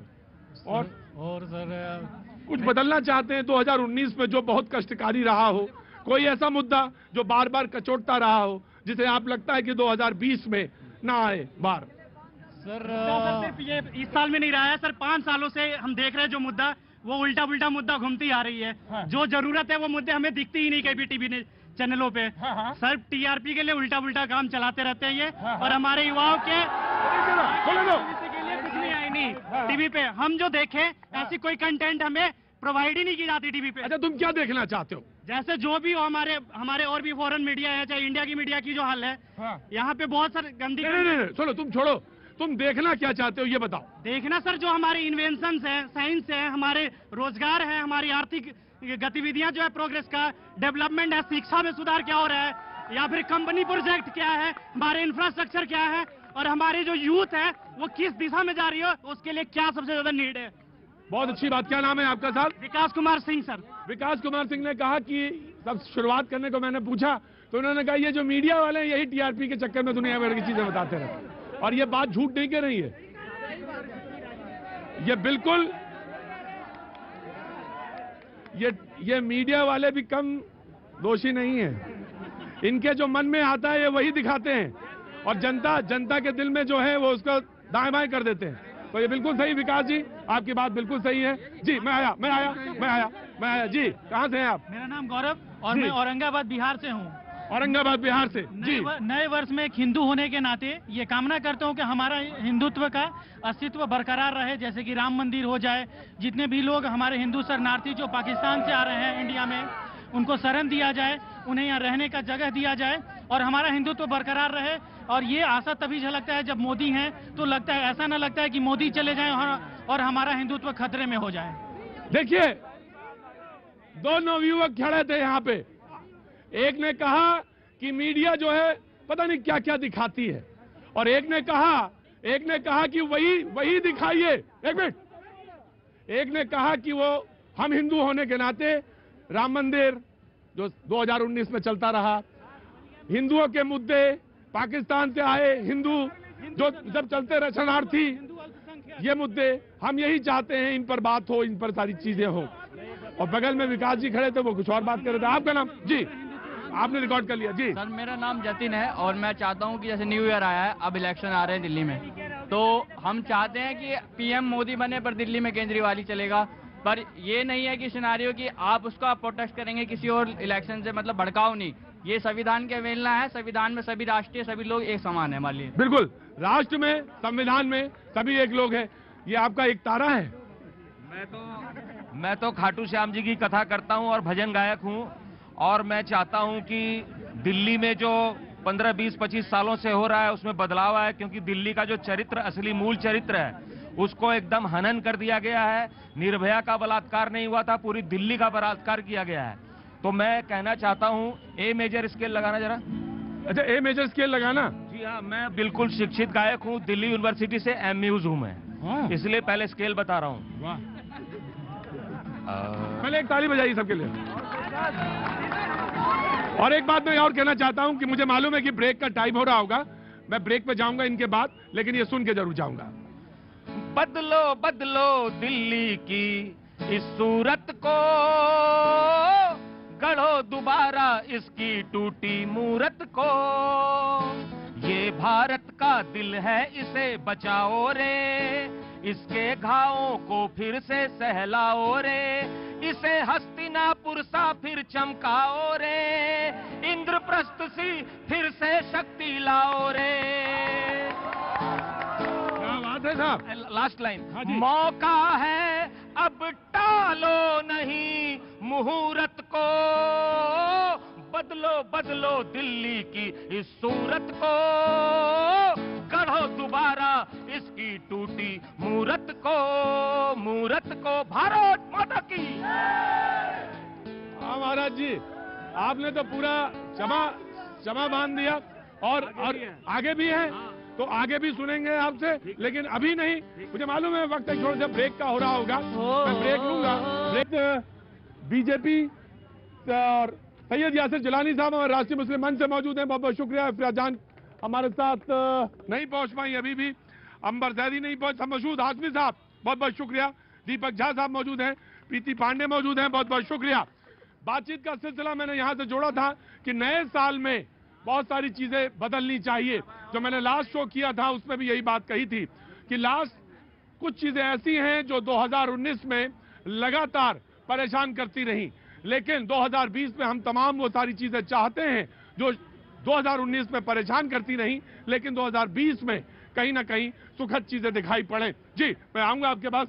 और सर कुछ बदलना चाहते हैं 2019 में जो बहुत कष्टकारी रहा हो, कोई ऐसा मुद्दा जो बार बार कचोटता रहा हो, जिसे आप लगता है कि 2020 में ना आए बार? सर सिर्फ ये इस साल में नहीं रहा है सर, 5 सालों से हम देख रहे हैं जो मुद्दा, वो उल्टा पुल्टा मुद्दा घूमती आ रही है। हाँ। जो जरूरत है वो मुद्दे हमें दिखती ही नहीं कभी टीवी चैनलों पे। हाँ। सर टीआरपी के लिए उल्टा पुल्टा काम चलाते रहते हैं ये। हाँ। और हमारे युवाओं के लिए कुछ नहीं आई नहीं। हाँ। टीवी पे हम जो देखें ऐसी कोई कंटेंट हमें प्रोवाइड ही नहीं की जाती टीवी पे। अच्छा, तुम क्या देखना चाहते हो? जैसे जो भी हो, हमारे और भी फॉरेन मीडिया है, चाहे इंडिया की मीडिया की जो हाल है। हाँ। यहाँ पे बहुत सारे गंदी। नहीं, सुनो, तुम छोड़ो, तुम देखना क्या चाहते हो ये बताओ। देखना सर जो हमारे इन्वेंशंस है, साइंस है, हमारे रोजगार है, हमारी आर्थिक गतिविधियां जो है प्रोग्रेस का डेवलपमेंट है, शिक्षा में सुधार क्या हो रहा है, या फिर कंपनी प्रोजेक्ट क्या है, हमारे इंफ्रास्ट्रक्चर क्या है, और हमारी जो यूथ है वो किस दिशा में जा रही है, उसके लिए क्या सबसे ज्यादा नीड है। बहुत अच्छी बात। क्या नाम है आपका साहब? विकास कुमार सिंह सर। विकास कुमार सिंह ने कहा कि सब शुरुआत करने को मैंने पूछा तो उन्होंने कहा ये जो मीडिया वाले हैं यही टीआरपी के चक्कर में दुनिया भर की चीजें बताते रहते, और ये बात झूठ नहीं कह रही है, ये बिल्कुल ये मीडिया वाले भी कम दोषी नहीं है। इनके जो मन में आता है ये वही दिखाते हैं, और जनता के दिल में जो है वो उसको दाएं बाएं कर देते हैं। तो ये बिल्कुल सही विकास जी, आपकी बात बिल्कुल सही है जी। मैं आया जी। कहाँ से हैं आप? मेरा नाम गौरव और मैं औरंगाबाद बिहार से हूँ। औरंगाबाद बिहार से जी। नए वर्ष में एक हिंदू होने के नाते ये कामना करता हूँ कि हमारा हिंदुत्व का अस्तित्व बरकरार रहे, जैसे कि राम मंदिर हो जाए, जितने भी लोग हमारे हिंदू शरणार्थी जो पाकिस्तान से आ रहे हैं इंडिया में उनको शरण दिया जाए, उन्हें यहाँ रहने का जगह दिया जाए और हमारा हिंदुत्व बरकरार रहे। और ये आशा तभी झलकता है जब मोदी हैं, तो लगता है, ऐसा ना लगता है कि मोदी चले जाएं और हमारा हिंदुत्व खतरे में हो जाए। देखिए, दो नवयुवक खड़े थे यहाँ पे, एक ने कहा कि मीडिया जो है पता नहीं क्या क्या दिखाती है, और एक ने कहा कि वही दिखाइए। एक मिनट, एक ने कहा कि वो हम हिंदू होने के नाते राम मंदिर जो 2019 में चलता रहा, हिंदुओं के मुद्दे, पाकिस्तान से आए हिंदू जो जब चलते रहे शरणार्थी, ये मुद्दे हम यही चाहते हैं, इन पर बात हो, इन पर सारी चीजें हो। और बगल में विकास जी खड़े थे, वो कुछ और बात कर रहे थे। आपका नाम जी? आपने रिकॉर्ड कर लिया जी। सर मेरा नाम जतिन है और मैं चाहता हूं कि जैसे न्यू ईयर आया है, अब इलेक्शन आ रहे हैं दिल्ली में, तो हम चाहते हैं कि पीएम मोदी बने पर दिल्ली में केजरीवाल ही चलेगा। पर ये नहीं है कि सिनारियो कि आप उसका प्रोटेस्ट करेंगे किसी और इलेक्शन से, मतलब भड़काओ नहीं। ये संविधान के अवहेलना है। संविधान में सभी राष्ट्रीय सभी लोग एक समान है हमारे लिए। बिल्कुल, राष्ट्र में, संविधान में सभी एक लोग हैं। ये आपका एक तारा है। मैं तो खाटू श्याम जी की कथा करता हूं और भजन गायक हूं, और मैं चाहता हूं कि दिल्ली में जो 15, 20, 25 सालों से हो रहा है उसमें बदलाव आए, क्योंकि दिल्ली का जो चरित्र, असली मूल चरित्र है, उसको एकदम हनन कर दिया गया है। निर्भया का बलात्कार नहीं हुआ था, पूरी दिल्ली का बलात्कार किया गया है। तो मैं कहना चाहता हूं, ए मेजर स्केल लगाना जरा। अच्छा, ए मेजर स्केल लगाना? जी हाँ, मैं बिल्कुल शिक्षित गायक हूं, दिल्ली यूनिवर्सिटी से एमयूज हूं मैं, इसलिए पहले स्केल बता रहा हूं। वाह, पहले एक ताली बजाइए सबके लिए। और एक बात मैं और कहना चाहता हूं कि मुझे मालूम है कि ब्रेक का टाइम हो रहा होगा, मैं ब्रेक पे जाऊंगा इनके बाद, लेकिन ये सुन के जरूर जाऊंगा। बदलो बदलो दिल्ली की इस सूरत को, गढ़ो दोबारा इसकी टूटी मूरत को। ये भारत का दिल है, इसे बचाओ रे, इसके घावों को फिर से सहलाओ रे, इसे हस्तिनापुर सा फिर चमकाओ रे, इंद्रप्रस्थ सी फिर से शक्ति लाओ रे। लास्ट लाइन, मौका है अब टालो नहीं मुहूर्त को, बदलो बदलो दिल्ली की इस सूरत को, गढ़ो दोबारा इसकी टूटी मूरत को, भारत माता की। हाँ महाराज जी, आपने तो पूरा जमा बांध दिया, और आगे भी है तो आगे भी सुनेंगे आपसे, लेकिन अभी नहीं। मुझे मालूम है वक्त एक थोड़ा सा ब्रेक का हो रहा होगा, मैं ब्रेक लूंगा। ब्रेक बीजेपी और सैयद यासिर जिलानी साहब और राष्ट्रीय मुस्लिम मंच से मौजूद हैं, बहुत बहुत शुक्रिया। इफ्तियार जान हमारे साथ नहीं पहुंच पाई अभी भी, अंबर जैदी नहीं पहुंच, मशहूद हाशमी साहब बहुत बहुत शुक्रिया, दीपक झा साहब मौजूद हैं, प्रीति पांडे मौजूद हैं, बहुत बहुत शुक्रिया। बातचीत का सिलसिला मैंने यहां से जोड़ा था कि नए साल में बहुत सारी चीजें बदलनी चाहिए। जो मैंने लास्ट शो किया था उसमें भी यही बात कही थी कि लास्ट कुछ चीजें ऐसी हैं जो 2019 में लगातार परेशान करती रही, लेकिन 2020 में हम तमाम वो सारी चीजें चाहते हैं जो 2019 में परेशान करती रही, लेकिन 2020 में कहीं ना कहीं सुखद चीजें दिखाई पड़े। जी, मैं आऊंगा आपके पास।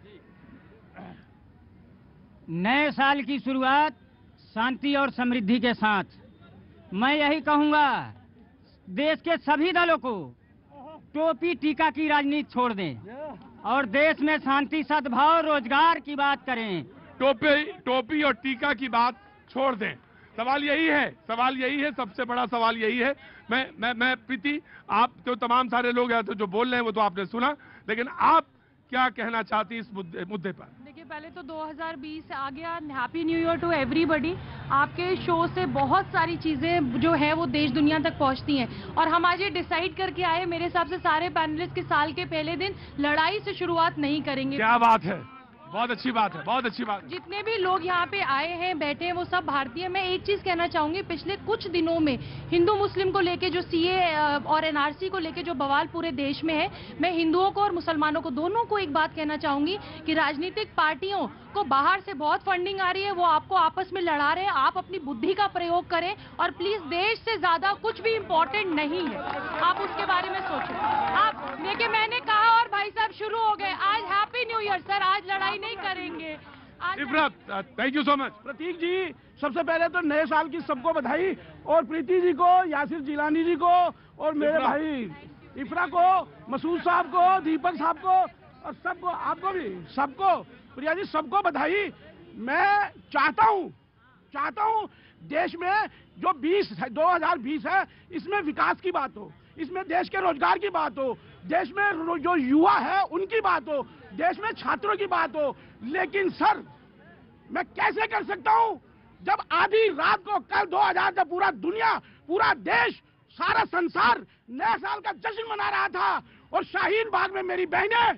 नए साल की शुरुआत शांति और समृद्धि के साथ। मैं यही कहूंगा, देश के सभी दलों को टोपी टीका की राजनीति छोड़ दें और देश में शांति, सद्भाव, रोजगार की बात करें। टोपी और टीका की बात छोड़ दें। सवाल यही है, सबसे बड़ा सवाल यही है। मैं प्रीति, आप तो तमाम सारे लोग हैं तो जो बोल रहे हैं वो तो आपने सुना, लेकिन आप क्या कहना चाहती इस मुद्दे पर? देखिए, पहले तो 2020 आ गया, happy new year to everybody. आपके शो से बहुत सारी चीजें जो है वो देश दुनिया तक पहुंचती हैं, और हम आज ये डिसाइड करके आए, मेरे हिसाब से सारे पैनलिस्ट के साल के पहले दिन लड़ाई से शुरुआत नहीं करेंगे। क्या बात है, बहुत अच्छी बात है, बहुत अच्छी बात। जितने भी लोग यहाँ पे आए हैं, बैठे हैं, वो सब भारतीय। मैं एक चीज कहना चाहूंगी, पिछले कुछ दिनों में हिंदू मुस्लिम को लेके जो सीए और एनआरसी को लेके जो बवाल पूरे देश में है, मैं हिंदुओं को और मुसलमानों को दोनों को एक बात कहना चाहूंगी कि राजनीतिक पार्टियों को बाहर से बहुत फंडिंग आ रही है, वो आपको आपस में लड़ा रहे हैं। आप अपनी बुद्धि का प्रयोग करें, और प्लीज देश से ज्यादा कुछ भी इम्पोर्टेंट नहीं है, आप उसके बारे में सोचें। आप देखिए, मैंने कहा और भाई साहब शुरू हो गए। आज हैप्पी न्यू ईयर सर, आज लड़ाई नहीं करेंगे। Thank you so much. Prateek ji, सबसे पहले तो नए साल की सबको बधाई, और प्रीति जी को, यासिर जिलानी जी को, और मेरे भाई इफ्रा को, मसूद साहब को, दीपक साहब को, और सबको, आपको भी, सबको, प्रिया जी, सबको बधाई। मैं चाहता हूं देश में जो 2020 है, इसमें विकास की बात हो, इसमें देश के रोजगार की बात हो, देश में जो युवा है उनकी बात हो, देश में छात्रों की बात हो। लेकिन सर, मैं कैसे कर सकता हूं जब आधी रात को कल 2000 जब पूरा दुनिया, पूरा देश, सारा संसार नया साल का जश्न मना रहा था, और शाहीन बाग में मेरी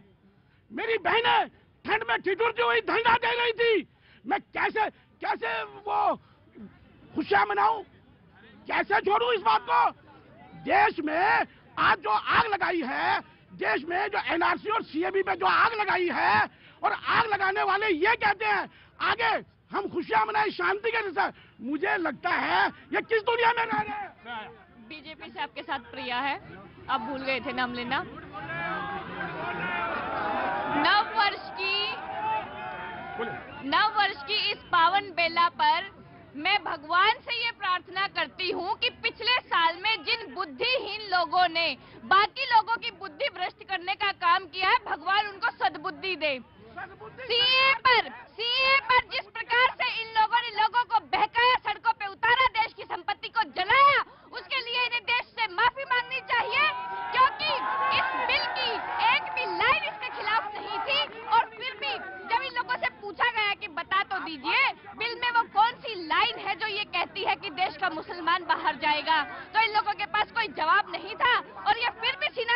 बहनें ठंड में ठिठुरती हुई धरना दे रही थी। मैं कैसे वो खुशियां मनाऊं, कैसे छोड़ूं इस बात को? देश में आज जो आग लगाई है, देश में जो एनआरसी और सीएबी पे जो आग लगाई है, और आग लगाने वाले ये कहते हैं आगे हम खुशियां मनाएं शांति के साथ। मुझे लगता है ये किस दुनिया में रह रहे हैं? बीजेपी से आपके साथ प्रिया है, आप भूल गए थे नाम लेना। नव वर्ष की इस पावन बेला पर मैं भगवान से ये प्रार्थना करती हूँ कि पिछले साल में जिन बुद्धिहीन लोगों ने बाकी लोगों की बुद्धि भ्रष्ट करने का काम किया है, भगवान उनको सद्बुद्धि दे। सीए पर जिस प्रकार से इन लोगों ने लोगों को बहकाया, सड़कों पे उतारा, देश की संपत्ति को जलाया, उसके लिए इन्हें देश से माफी मांगनी चाहिए, क्योंकि इस बिल की एक भी लाइन इसके खिलाफ नहीं थी। और फिर भी जब इन लोगों से पूछा गया कि बता तो दीजिए बिल में वो कौन सी लाइन है जो ये कहती है कि देश का मुसलमान बाहर जाएगा, तो इन लोगों के पास कोई जवाब नहीं था, और ये फिर भी सीना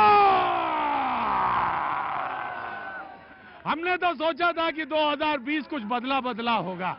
हमने तो सोचा था कि 2020 कुछ बदला होगा,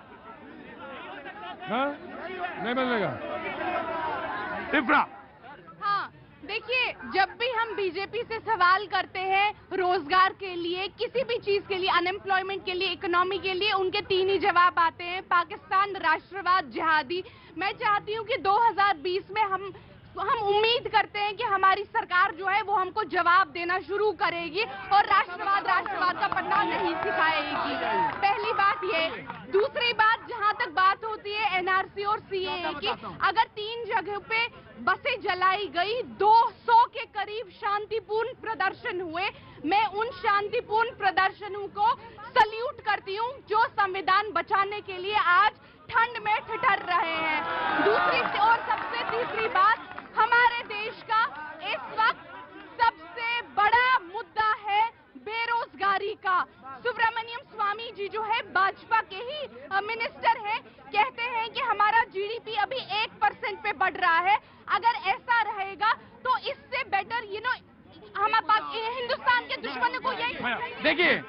नहीं बदलेगा। इफ्रा, हाँ, देखिए, जब भी हम बीजेपी से सवाल करते हैं रोजगार के लिए, किसी भी चीज के लिए, अनएम्प्लॉयमेंट के लिए, इकोनॉमी के लिए, उनके तीन ही जवाब आते हैं: पाकिस्तान, राष्ट्रवाद, जिहादी। मैं चाहती हूँ कि 2020 में हम उम्मीद करते हैं कि हमारी सरकार जो है वो हमको जवाब देना शुरू करेगी और राष्ट्रवाद का पन्ना नहीं सिखाएगी। पहली बात ये। दूसरी बात, जहां तक बात होती है एनआरसी और सीएए की, अगर 3 जगह पे बसें जलाई गई, 200 के करीब शांतिपूर्ण प्रदर्शन हुए, मैं उन शांतिपूर्ण प्रदर्शनों को सल्यूट करती हूँ जो संविधान बचाने के लिए आज ठंड में ठिठुर रहे हैं। दूसरी और सबसे तीसरी बात, हमारे देश का इस वक्त सबसे बड़ा मुद्दा है बेरोजगारी का। सुब्रमण्यम स्वामी जी जो है भाजपा के ही मिनिस्टर हैं, कहते हैं कि हमारा जीडीपी अभी 1% पे बढ़ रहा है। अगर ऐसा रहेगा तो इससे बेटर हमारे पास हिंदुस्तान के दुश्मनों को यही। देखिए,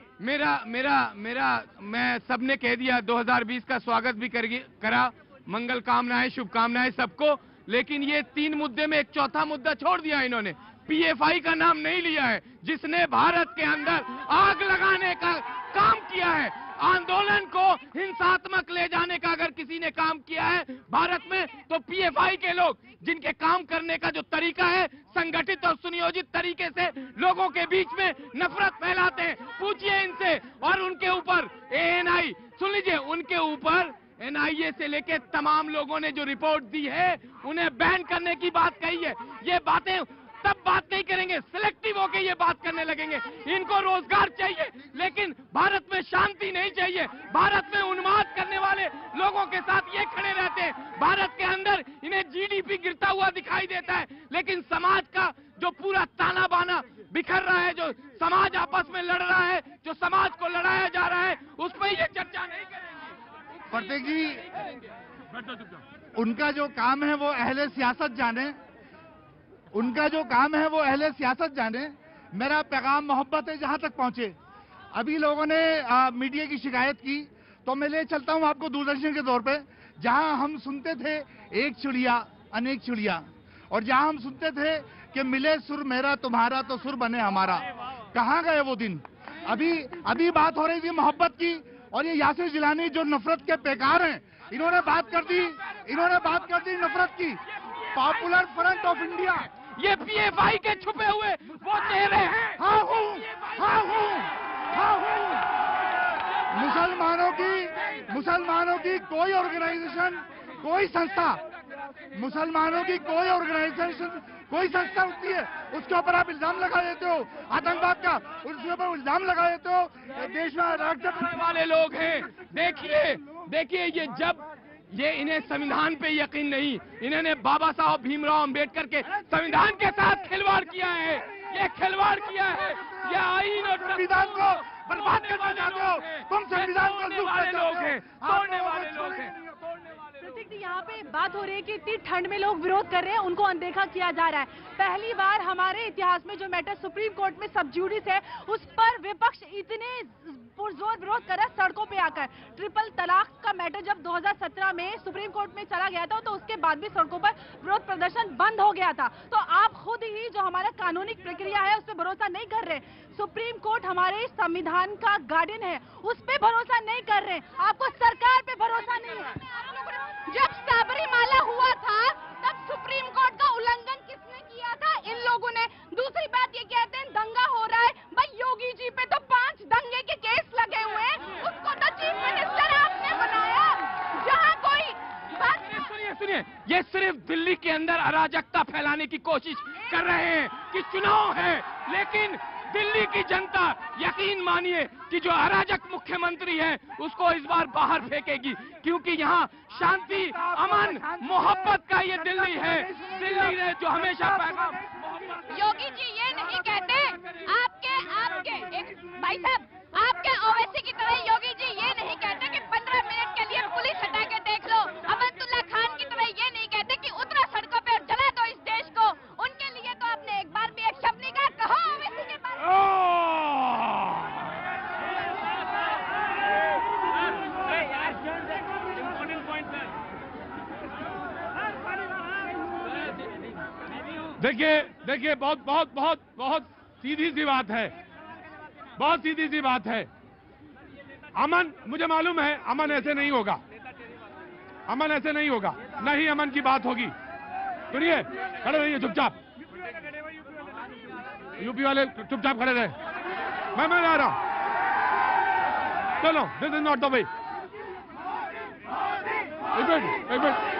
मैं सबने कह दिया, 2020 का स्वागत भी करा, मंगल कामनाएं, शुभकामनाएं सबको, लेकिन ये 3 मुद्दे में एक चौथा मुद्दा छोड़ दिया इन्होंने। पीएफआई का नाम नहीं लिया है, जिसने भारत के अंदर आग लगाने का काम किया है, आंदोलन को हिंसात्मक ले जाने का अगर किसी ने काम किया है भारत में, तो पीएफआई के लोग, जिनके काम करने का जो तरीका है संगठित और सुनियोजित तरीके से लोगों के बीच में नफरत फैलाते हैं। पूछिए इनसे। और उनके ऊपर एएनआई, सुन लीजिए, उनके ऊपर एनआईए से लेके तमाम लोगों ने जो रिपोर्ट दी है, उन्हें बैन करने की बात कही है। ये बातें तब बात नहीं करेंगे, सिलेक्टिव होके ये बात करने लगेंगे। इनको रोजगार चाहिए लेकिन भारत में शांति नहीं चाहिए। भारत में उन्माद करने वाले लोगों के साथ ये खड़े रहते हैं। भारत के अंदर इन्हें जीडीपी गिरता हुआ दिखाई देता है, लेकिन समाज का जो पूरा ताना बाना बिखर रहा है, जो समाज आपस में लड़ रहा है, जो समाज को लड़ाया जा रहा है, उस पर ये चर्चा नहीं करेंगे। प्रतीक जी, उनका जो काम है वो अहले सियासत जाने, उनका जो काम है वो अहले सियासत जाने। मेरा पैगाम मोहब्बत है जहां तक पहुंचे। अभी लोगों ने मीडिया की शिकायत की, तो मैं ले चलता हूं आपको दूरदर्शन के तौर पे, जहां हम सुनते थे एक चिड़िया अनेक चिड़िया, और जहां हम सुनते थे कि मिले सुर मेरा तुम्हारा तो सुर बने हमारा। कहां गए वो दिन? अभी बात हो रही थी मोहब्बत की, और ये यासिर जिलानी जो नफरत के पैकार हैं, इन्होंने बात कर दी नफरत की। पॉपुलर फ्रंट ऑफ इंडिया, ये पीएफआई के छुपे हुए वो चेहरे हैं। हाँ हूँ। मुसलमानों की कोई ऑर्गेनाइजेशन, कोई संस्था, मुसलमानों की कोई ऑर्गेनाइजेशन, कोई संस्था होती है, उसके ऊपर आप इल्जाम लगा देते हो आतंकवाद का, उसके ऊपर इल्जाम लगा देते हो देश में अराजकता करने वाले लोग हैं। देखिए ये जब ये इन्हें संविधान पे यकीन नहीं, इन्होंने बाबा साहब भीमराव अंबेडकर के संविधान के साथ खिलवाड़ किया है। ये खिलवाड़ किया है, ये आईन और संविधान को बर्बाद करना चाहते हो तुम। संविधान को तोड़ने वाले लोग हैं, तोड़ने वाले लोग हैं। प्रतीक जी, यहाँ पे बात हो रही है कि इतनी ठंड में लोग विरोध कर रहे हैं, उनको अनदेखा किया जा रहा है। पहली बार हमारे इतिहास में जो मैटर सुप्रीम कोर्ट में सब जुडिस है, उस पर विपक्ष इतने पुरजोर विरोध कर रहा है सड़कों पे आकर। ट्रिपल तलाक का मैटर जब 2017 में सुप्रीम कोर्ट में चला गया था, तो उसके बाद भी सड़कों पर विरोध प्रदर्शन बंद हो गया था। तो आप खुद ही जो हमारा कानूनी प्रक्रिया है उस पर भरोसा नहीं कर रहे। सुप्रीम कोर्ट हमारे संविधान का गार्डियन है, उस पर भरोसा नहीं कर रहे। आपको सरकार पे भरोसा नहीं है। जब सबरीमाला हुआ था तब सुप्रीम कोर्ट का उल्लंघन किसने किया था? इन लोगों ने। दूसरी बात ये कहते हैं दंगा हो रहा है, भाई योगी जी पे तो 5 दंगे के केस लगे हुए हैं, उसको तो चीफ मिनिस्टर आपने बनाया। जहां कोई सुनिए, ये सिर्फ दिल्ली के अंदर अराजकता फैलाने की कोशिश कर रहे हैं कि चुनाव है, लेकिन दिल्ली की जनता यकीन मानिए कि जो अराजक मुख्यमंत्री है उसको इस बार बाहर फेंकेगी, क्योंकि यहाँ शांति, अमन, मोहब्बत का ये दिल्ली है। दिल्ली ने जो हमेशा पैगाम। योगी जी ये नहीं कहते, आपके एक भाई साहब, आपके ओवैसी की तरह योगी जी ये नहीं कहते कि 15 मिनट के लिए पुलिस हटा के देख लो। अब्दुल्ला खान की तरह ये नहीं कहते कि उतरो सड़कों पे और जला दो इस देश को। उनके लिए तो आपने एक बार भी एक शब्द नहीं कहा। कहो ओवैसी के बारे देखिए बहुत सीधी सी बात है, बहुत सीधी सी बात है। अमन, मुझे मालूम है अमन ऐसे नहीं होगा, अमन ऐसे नहीं होगा, नहीं अमन की बात होगी। सुनिए, खड़े रहिए चुपचाप, यूपी वाले चुपचाप खड़े रहे। मैं जा रहा हूं, चलो, this is not the way. एक मिनट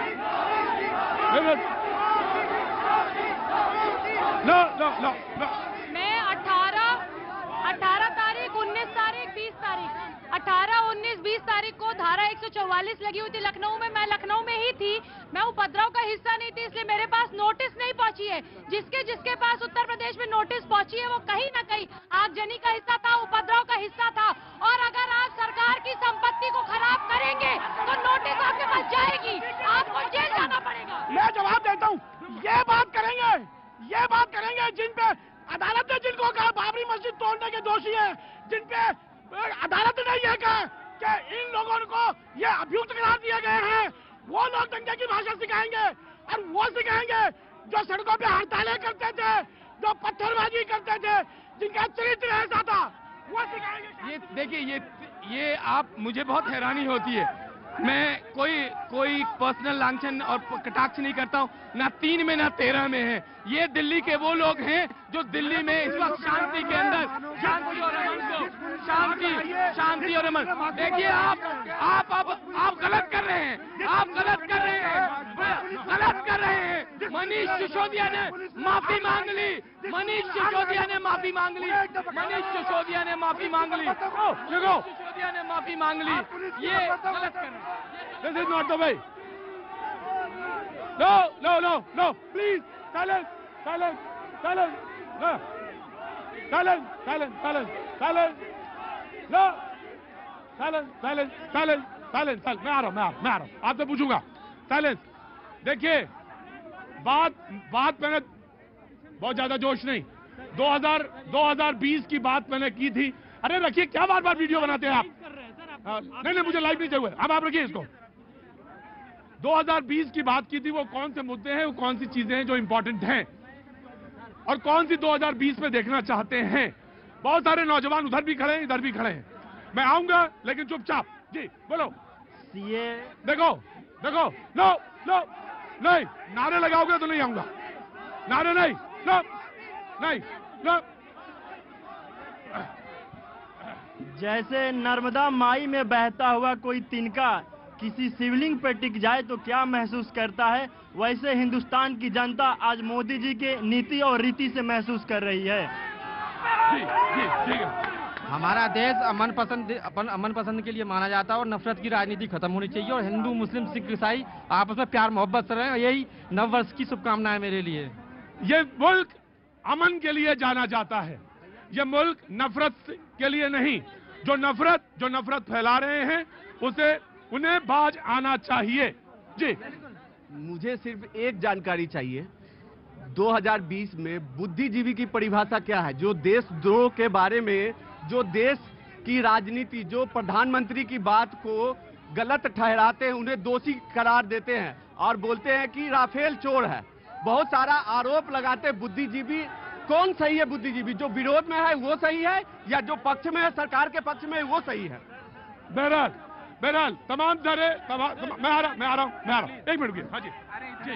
नो। मैं 18 तारीख, 19 तारीख, 20 तारीख, 18, 19, 20 तारीख को धारा 144 लगी हुई थी लखनऊ में। मैं लखनऊ में ही थी, मैं उपद्रव का हिस्सा नहीं थी, इसलिए मेरे पास नोटिस नहीं पहुंची है। जिसके पास उत्तर प्रदेश में नोटिस पहुंची है वो कहीं ना कहीं आगजनी का हिस्सा था, उपद्रव का हिस्सा था। और अगर आप सरकार की संपत्ति को खराब करेंगे तो नोटिस आपके पास जाएगी, आपको जेल जाना पड़ेगा। मैं जवाब देता हूँ, ये बात करेंगे जिन पे अदालत ने जिनको कहा बाबरी मस्जिद तोड़ने के दोषी हैं, जिन पे अदालत ने यह कहा कि इन लोगों को ये अभियुक्त करार दिए गए हैं, वो लोग दंगे की भाषा सिखाएंगे। और वो सिखाएंगे जो सड़कों पे हड़तालें करते थे, जो पत्थरबाजी करते थे, जिनका चरित्र ऐसा था, वो सिखाएंगे। ये देखिए, ये आप, मुझे बहुत हैरानी होती है। मैं कोई पर्सनल लांछन और कटाक्ष नहीं करता हूँ, ना 3 में ना 13 में है। ये दिल्ली के वो लोग हैं जो दिल्ली में इस वक्त शांति के अंदर, शांति और अमन को, शांति की शांति और अमन। देखिए आप गलत कर रहे हैं, आप गलत कर रहे हैं, गलत कर रहे हैं। मनीष सिसोदिया ने माफी मांग ली, मनीष सिसोदिया ने माफी मांग ली, मनीष सिसोदिया ने माफी मांग ली, सिसोदिया ने माफी मांग ली। ये गलत कर रहे हैं। This is not the way. No no no no, please silence silence silence silence silence silence silence no silence silence silence silence silence. मैं आ रहा हूं आपसे पूछूंगा। साइलेंस। देखिए बात मैंने बहुत ज्यादा जोश नहीं, 2020 की बात मैंने की थी। अरे रखिए, क्या बार बार वीडियो बनाते हैं आप? नहीं मुझे लाइव नहीं चाहिए, अब आप रखिए इसको। 2020 की बात की थी, वो कौन से मुद्दे हैं, वो कौन सी चीजें हैं जो इंपॉर्टेंट हैं और कौन सी 2020 में देखना चाहते हैं। बहुत सारे नौजवान उधर भी खड़े हैं, इधर भी खड़े हैं। मैं आऊंगा लेकिन चुपचाप। जी बोलो। सीए देखो नो नो नहीं, नारे लगाओगे तो नहीं आऊंगा। नारे नहीं, नो नहीं नो। जैसे नर्मदा माई में बहता हुआ कोई तिनका किसी शिवलिंग पर टिक जाए तो क्या महसूस करता है, वैसे हिंदुस्तान की जनता आज मोदी जी के नीति और रीति से महसूस कर रही है। हमारा देश अमन पसंद के लिए माना जाता है और नफरत की राजनीति खत्म होनी चाहिए और हिंदू मुस्लिम सिख ईसाई आपस में प्यार मोहब्बत से रहें। यही नववर्ष की शुभकामनाएं मेरे लिए। ये मुल्क अमन के लिए जाना जाता है, ये मुल्क नफरत के लिए नहीं। जो नफरत फैला रहे हैं उन्हें बाज आना चाहिए। जी मुझे सिर्फ एक जानकारी चाहिए, 2020 में बुद्धिजीवी की परिभाषा क्या है? जो देशद्रोह के बारे में, जो देश की राजनीति, जो प्रधानमंत्री की बात को गलत ठहराते हैं, उन्हें दोषी करार देते हैं और बोलते हैं कि राफेल चोर है। बहुत सारा आरोप लगाते बुद्धिजीवी। कौन सही है बुद्धिजीवी? जो विरोध में है वो सही है या जो पक्ष में है, सरकार के पक्ष में है, वो सही है? बहरहाल तमाम सारे मैं आ रहा हूं। एक मिनट रुकिए। हाँ जी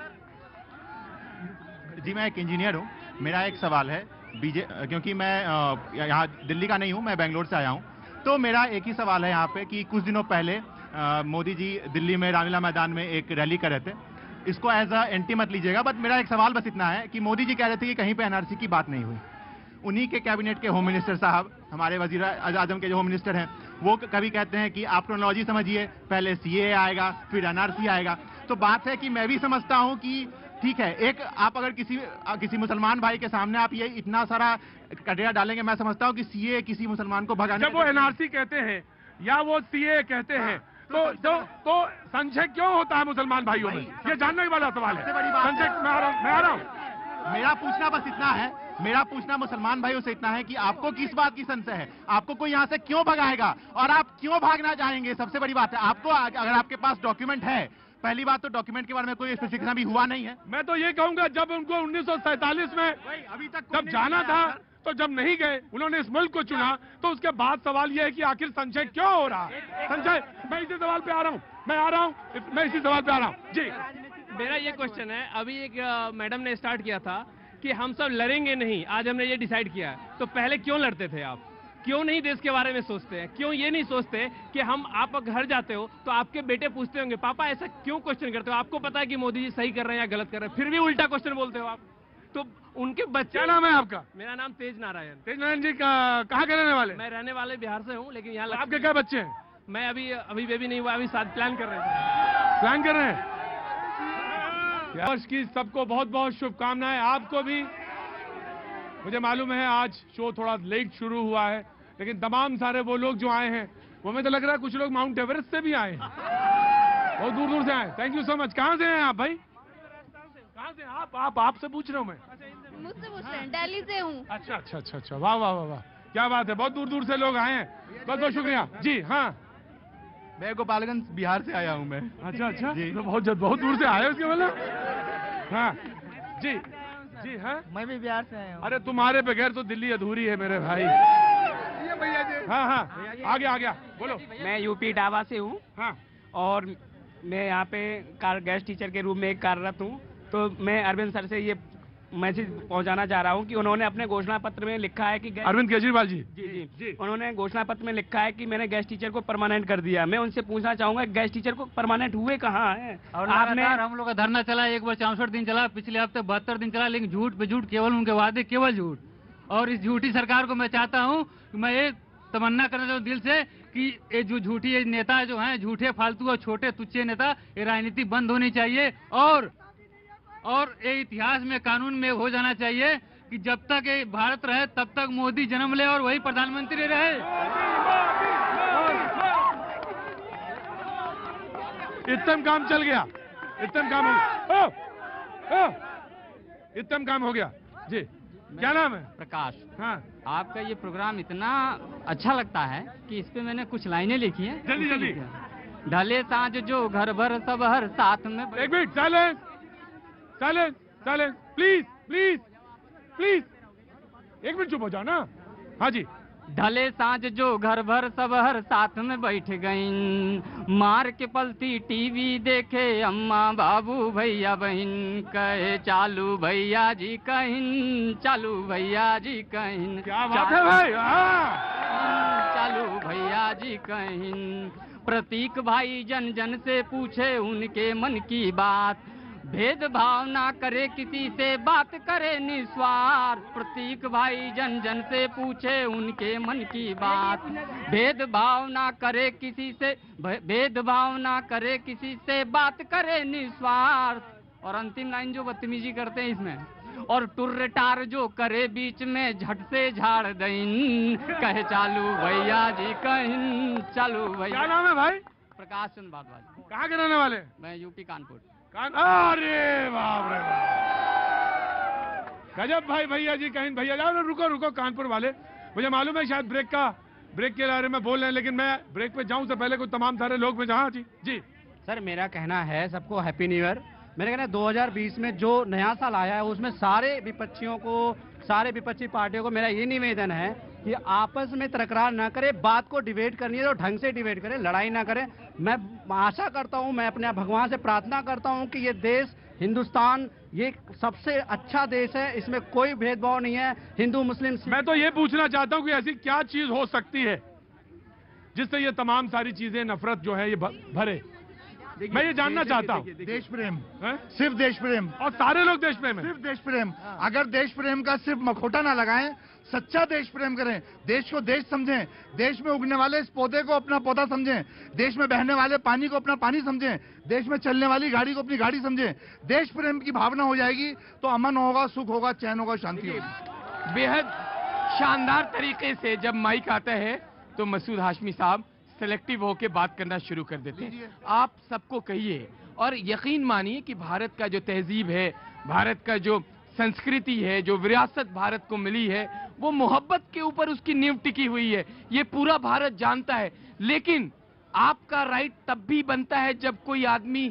जी मैं एक इंजीनियर हूँ। मेरा एक सवाल है क्योंकि मैं यहाँ दिल्ली का नहीं हूँ, मैं बेंगलोर से आया हूँ। तो मेरा एक ही सवाल है यहाँ पे कि कुछ दिनों पहले मोदी जी दिल्ली में रामलीला मैदान में एक रैली कर रहे थे। इसको एज अ एंटी मत लीजिएगा, बट मेरा एक सवाल बस इतना है कि मोदी जी कह रहे थे कि कहीं पे एनआरसी की बात नहीं हुई। उन्हीं के कैबिनेट के होम मिनिस्टर साहब, हमारे वजीर आजम के जो होम मिनिस्टर हैं, वो कभी कहते हैं कि आप क्रोनोलॉजी समझिए, पहले सीए आएगा फिर एनआरसी आएगा। तो बात है कि मैं भी समझता हूं कि ठीक है, एक आप अगर किसी मुसलमान भाई के सामने आप ये इतना सारा कटेरा डालेंगे, मैं समझता हूं कि सीए किसी मुसलमान को भगाने, जब वो एनआरसी कहते हैं या वो सीए कहते हैं तो संशय क्यों होता है मुसलमान भाइयों में? ये जानने वाला सवाल है। संशय मैं आ रहा हूं। मेरा पूछना बस इतना है, मेरा पूछना मुसलमान भाइयों से इतना है कि आपको किस बात की संशय है? आपको कोई यहाँ से क्यों भगाएगा और आप क्यों भागना चाहेंगे? सबसे बड़ी बात है, आपको अगर आपके पास डॉक्यूमेंट है, पहली बात तो डॉक्यूमेंट के बारे में कोई स्पेसिफिकेशन भी हुआ नहीं है। मैं तो ये कहूंगा, जब उनको 1947 में अभी तक जब जाना था तो जब नहीं गए, उन्होंने इस मुल्क को चुना, तो उसके बाद सवाल यह है कि आखिर संशय क्यों हो रहा है? संशय, मैं इसी सवाल पे आ रहा हूँ, मैं इसी सवाल पे आ रहा हूँ। जी मेरा ये क्वेश्चन है, अभी एक मैडम ने स्टार्ट किया था कि हम सब लड़ेंगे नहीं, आज हमने ये डिसाइड किया है, तो पहले क्यों लड़ते थे आप? क्यों नहीं देश के बारे में सोचते हैं? क्यों ये नहीं सोचते कि आप घर जाते हो तो आपके बेटे पूछते होंगे पापा ऐसा क्यों क्वेश्चन करते हो? आपको पता है कि मोदी जी सही कर रहे हैं या गलत कर रहे हैं, फिर भी उल्टा क्वेश्चन बोलते हो आप। तो उनके बच्चे। क्या नाम है आपका? मेरा नाम तेज नारायण। तेज नारायण जी कहाँ के रहने वाले? मैं रहने वाले बिहार से हूँ, लेकिन यहाँ आपके क्या बच्चे हैं? मैं अभी बेबी नहीं हुआ, अभी साथ प्लान कर रहे हैं। वर्ष की सबको बहुत बहुत शुभकामनाएं। आपको भी। मुझे मालूम है आज शो थोड़ा लेट शुरू हुआ है, लेकिन तमाम सारे वो लोग जो आए हैं, वो हमें तो लग रहा है कुछ लोग माउंट एवरेस्ट से भी आए हैं, बहुत दूर दूर से आए। Thank you so much. कहाँ से हैं आप भाई? कहाँ से? आपसे पूछ रहा हूँ मैं। मुझसे पूछ रहे हैं, दिल्ली से हूँ। अच्छा, वाह वाह वाह वाह, क्या बात है, बहुत दूर दूर से लोग आए हैं, बहुत बहुत शुक्रिया जी। हाँ, मैं गोपालगंज बिहार से आया हूँ मैं। अच्छा जी, तो बहुत दूर से आए उसके मतलब। हाँ जी हाँ, मैं भी बिहार से आया हूँ। अरे तुम्हारे बगैर तो दिल्ली अधूरी है मेरे भाई। हाँ, आ गया बोलो। मैं यूपी इटावा से हूँ। हाँ, और मैं यहाँ पे गेस्ट टीचर के रूप में कार्यरत हूँ। तो मैं अरविंद सर से ये मैसेज पहुंचाना चाह रहा हूं कि उन्होंने अपने घोषणा पत्र में लिखा है कि अरविंद केजरीवाल जी जी उन्होंने घोषणा पत्र में लिखा है कि मैंने गेस्ट टीचर को परमानेंट कर दिया। मैं उनसे पूछना चाहूंगा गेस्ट टीचर को परमानेंट हुए कहाँ हैं? और आपने हम लोग का धरना चला, एक बार 64 दिन चला, पिछले हफ्ते 72 दिन चला, लेकिन झूठ पे झूठ, केवल उनके वादे केवल झूठ। और इस झूठी सरकार को मैं चाहता हूँ, मैं एक तमन्ना करना चाहूँ दिल से कि ये जो झूठी नेता जो हैं, झूठे फालतू और छोटे तुच्छे नेता, ये राजनीति बंद होनी चाहिए और ये इतिहास में कानून में हो जाना चाहिए कि जब तक ये भारत रहे तब तक मोदी जन्म ले और वही प्रधानमंत्री रहे। इतम काम चल गया, इतम काम हो गया, इतम काम हो गया जी। क्या नाम है? प्रकाश। हाँ, आपका ये प्रोग्राम इतना अच्छा लगता है कि इस पे मैंने कुछ लाइनें लिखी हैं। जल्दी जल्दी। ढले सांझ जो घर भर सब हर साथ में। एक minute, silence silence silence, please please please, एक मिनट चुप हो जाओ ना। हाँ जी। ढले सांझ जो घर भर सब हर साथ में बैठ गईं, मार के पलती टीवी देखे अम्मा बाबू भैया बहन, कहे चालू भैया जी कहिन, चालू भैया जी कहिन। क्या बात है भाई? चालू भैया जी कहिन। प्रतीक भाई जन जन से पूछे उनके मन की बात, भेदभाव ना करे किसी से, बात करे निस्वार्थ। प्रतीक भाई जन जन से पूछे उनके मन की बात, भेदभाव ना करे किसी से, भेदभाव ना करे किसी से, बात करे निस्वार्थ। और अंतिम लाइन जो बदतमीजी करते हैं इसमें, और टुर्र टार जो करे बीच में झट से झाड़ दईन, कहे चालू भैया जी कहिन, चालू भैया। क्या नाम है भाई? प्रकाश चंद्र भारद्वाज। कहाँ के रहने वाले? मैं यूपी कानपुर। अरे बाप रे गजब भाई, भैया जी कहीं भैया जाओ, रुको रुको कानपुर वाले, मुझे मालूम है शायद ब्रेक के बारे में बोल रहे हैं, लेकिन मैं ब्रेक पे जाऊं से पहले कुछ तमाम सारे लोग में जहाँ जी जी सर मेरा कहना है सबको हैप्पी न्यू ईयर। मेरा कहना है 2020 में जो नया साल आया है उसमें सारे विपक्षियों को, सारे विपक्षी पार्टियों को मेरा ये निवेदन है कि आपस में तकरार ना करें, बात को डिबेट करनी है तो ढंग से डिबेट करें, लड़ाई ना करें। मैं आशा करता हूं, मैं अपने भगवान से प्रार्थना करता हूं कि ये देश हिंदुस्तान ये सबसे अच्छा देश है, इसमें कोई भेदभाव नहीं है हिंदू मुस्लिम। मैं तो ये पूछना चाहता हूं कि ऐसी क्या चीज हो सकती है जिससे ये तमाम सारी चीजें, नफरत जो है ये भरे। मैं ये जानना चाहता हूँ। देश प्रेम, सिर्फ देश प्रेम, और सारे लोग देश प्रेम है। सिर्फ देश प्रेम। अगर देश प्रेम का सिर्फ मखौटा ना लगाएं, सच्चा देश प्रेम करें, देश को देश समझें, देश में उगने वाले इस पौधे को अपना पौधा समझें, देश में बहने वाले पानी को अपना पानी समझें, देश में चलने वाली गाड़ी को अपनी गाड़ी समझें, देश प्रेम की भावना हो जाएगी तो अमन होगा, सुख होगा, चैन होगा, शांति होगी। बेहद शानदार तरीके से जब माइक आता है तो मसूद हाशमी साहब सेलेक्टिव होके बात करना शुरू कर देते हैं। आप सबको कहिए और यकीन मानिए कि भारत का जो तहजीब है, भारत का जो संस्कृति है, जो विरासत भारत को मिली है, वो मोहब्बत के ऊपर उसकी नींव टिकी हुई है। ये पूरा भारत जानता है। लेकिन आपका राइट तब भी बनता है जब कोई आदमी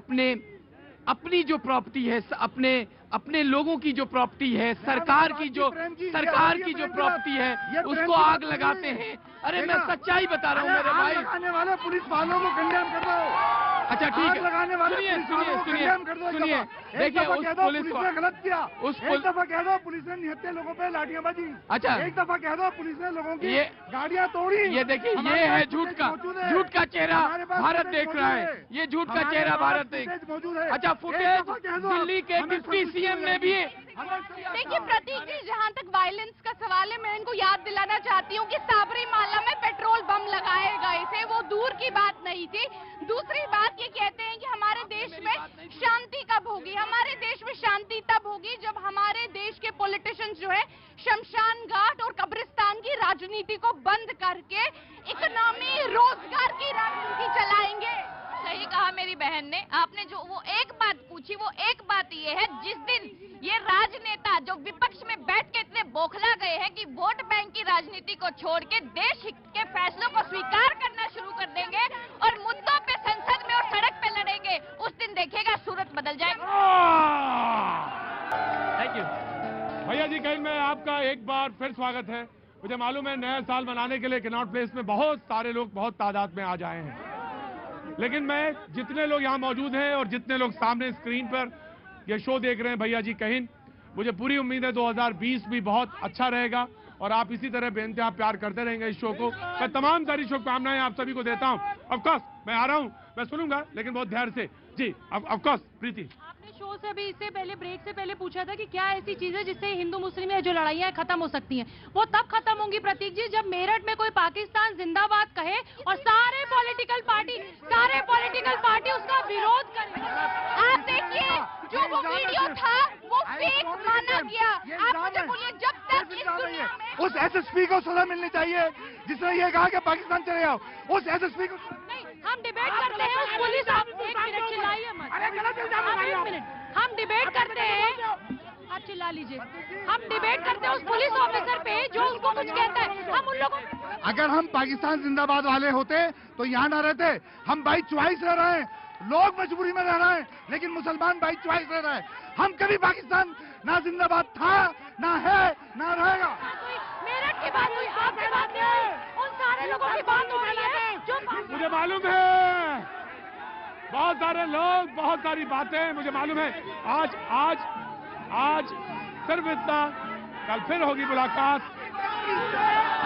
अपनी जो प्रॉपर्टी है, अपने लोगों की जो प्रॉपर्टी है, सरकार की जो प्रॉपर्टी है, उसको आग लगाते हैं। अरे मैं सच्चाई बता रहा हूँ मेरे भाई। लगाने वाले पुलिस वालों को कंडेम कर दो। अच्छा ठीक है, लगाने वाले सुनिए, देखिए उस पुलिस ने गलत किया, एक दफा कह दो पुलिस ने निहत्थे लोगों पे लाठियां बाजी। अच्छा, एक दफा कह दो पुलिस ने लोगों की गाड़ियां तोड़ी। ये देखिए, ये है झूठ का चेहरा भारत देख रहा है। ये झूठ का चेहरा भारत देख मौजूद है। अच्छा, फुटेज दिल्ली के डिप्टी सीएम ने भी। देखिए प्रतीक जी, जहाँ तक वायलेंस का सवाल है, मैं इनको याद दिलाना चाहती हूँ कि साबरीमाला में पेट्रोल बम लगाए गए थे, वो दूर की बात नहीं थी। दूसरी बात ये कहते हैं कि हमारे देश में शांति कब होगी। हमारे देश में शांति तब होगी जब हमारे देश के पॉलिटिशियंस जो है शमशान घाट और कब्रिस्तान की राजनीति को बंद करके इकोनॉमी, रोजगार की राजनीति चलाएंगे। सही कहा मेरी बहन ने। आपने जो वो एक बात पूछी, वो एक बात ये है, जिस दिन ये राजनेता जो विपक्ष में बैठ के इतने बौखला गए हैं कि वोट बैंक की राजनीति को छोड़ के देश हित के फैसलों को स्वीकार करना शुरू कर देंगे और मुद्दों पे संसद में और सड़क पे लड़ेंगे, उस दिन देखिएगा सूरत बदल जाएगी। थैंक यू भैया जी। कहीं में आपका एक बार फिर स्वागत है। मुझे मालूम है नया साल मनाने के लिए कनॉट प्लेस में बहुत सारे लोग बहुत तादाद में आ जाए हैं, लेकिन मैं जितने लोग यहाँ मौजूद हैं और जितने लोग सामने स्क्रीन पर ये शो देख रहे हैं भैया जी कहीं, मुझे पूरी उम्मीद है 2020 भी बहुत अच्छा रहेगा और आप इसी तरह बेइंतहा प्यार करते रहेंगे इस शो को। मैं तमाम सारी शुभकामनाएं आप सभी को देता हूं। ऑफकोर्स मैं आ रहा हूं, मैं सुनूंगा लेकिन बहुत ध्यान से। जी ऑफकोर्स प्रीति, आपने शो से अभी इससे पहले ब्रेक से पहले पूछा था कि क्या ऐसी चीज है जिससे हिंदू मुस्लिम में जो लड़ाइयां खत्म हो सकती हैं। वो तब खत्म होंगी प्रतीक जी जब मेरठ में कोई पाकिस्तान जिंदाबाद कहे और सारे पॉलिटिकल पार्टी उसका विरोध करे। आप देखिए जो वो वीडियो था वो फेक माना गया। आप मुझे बोलिए जब तक इस दुनिया में उस एसएसपी को सजा मिलनी चाहिए जिसने ये कहा कि पाकिस्तान चले जाओ। उस एसएसपी को नहीं, हम डिबेट करते हैं उस पुलिस आप एक मिनट चिल्लाइए मत। एक मिनट हम डिबेट करते हैं, आप चिल्ला लीजिए। हम डिबेट करते हैं उस पुलिस ऑफिसर पे जो उसको कुछ कहता है। हम उन लोगों, अगर हम पाकिस्तान जिंदाबाद वाले होते तो यहाँ ना रहते। हम बाई चॉइस रह रहे हैं, लोग मजबूरी में रह रहे हैं, लेकिन मुसलमान बाई चॉइस रह रहे हैं। हम कभी पाकिस्तान ना जिंदाबाद था, ना है, ना रहेगा। मेरठ की बात हुई, आपकी बात नहीं हुई, उन सारे लोगों की बात हो रही है जो मुझे मालूम है बहुत सारे लोग, बहुत सारी बातें मुझे मालूम है। आज सिर्फ इतना, कल फिर होगी मुलाकात।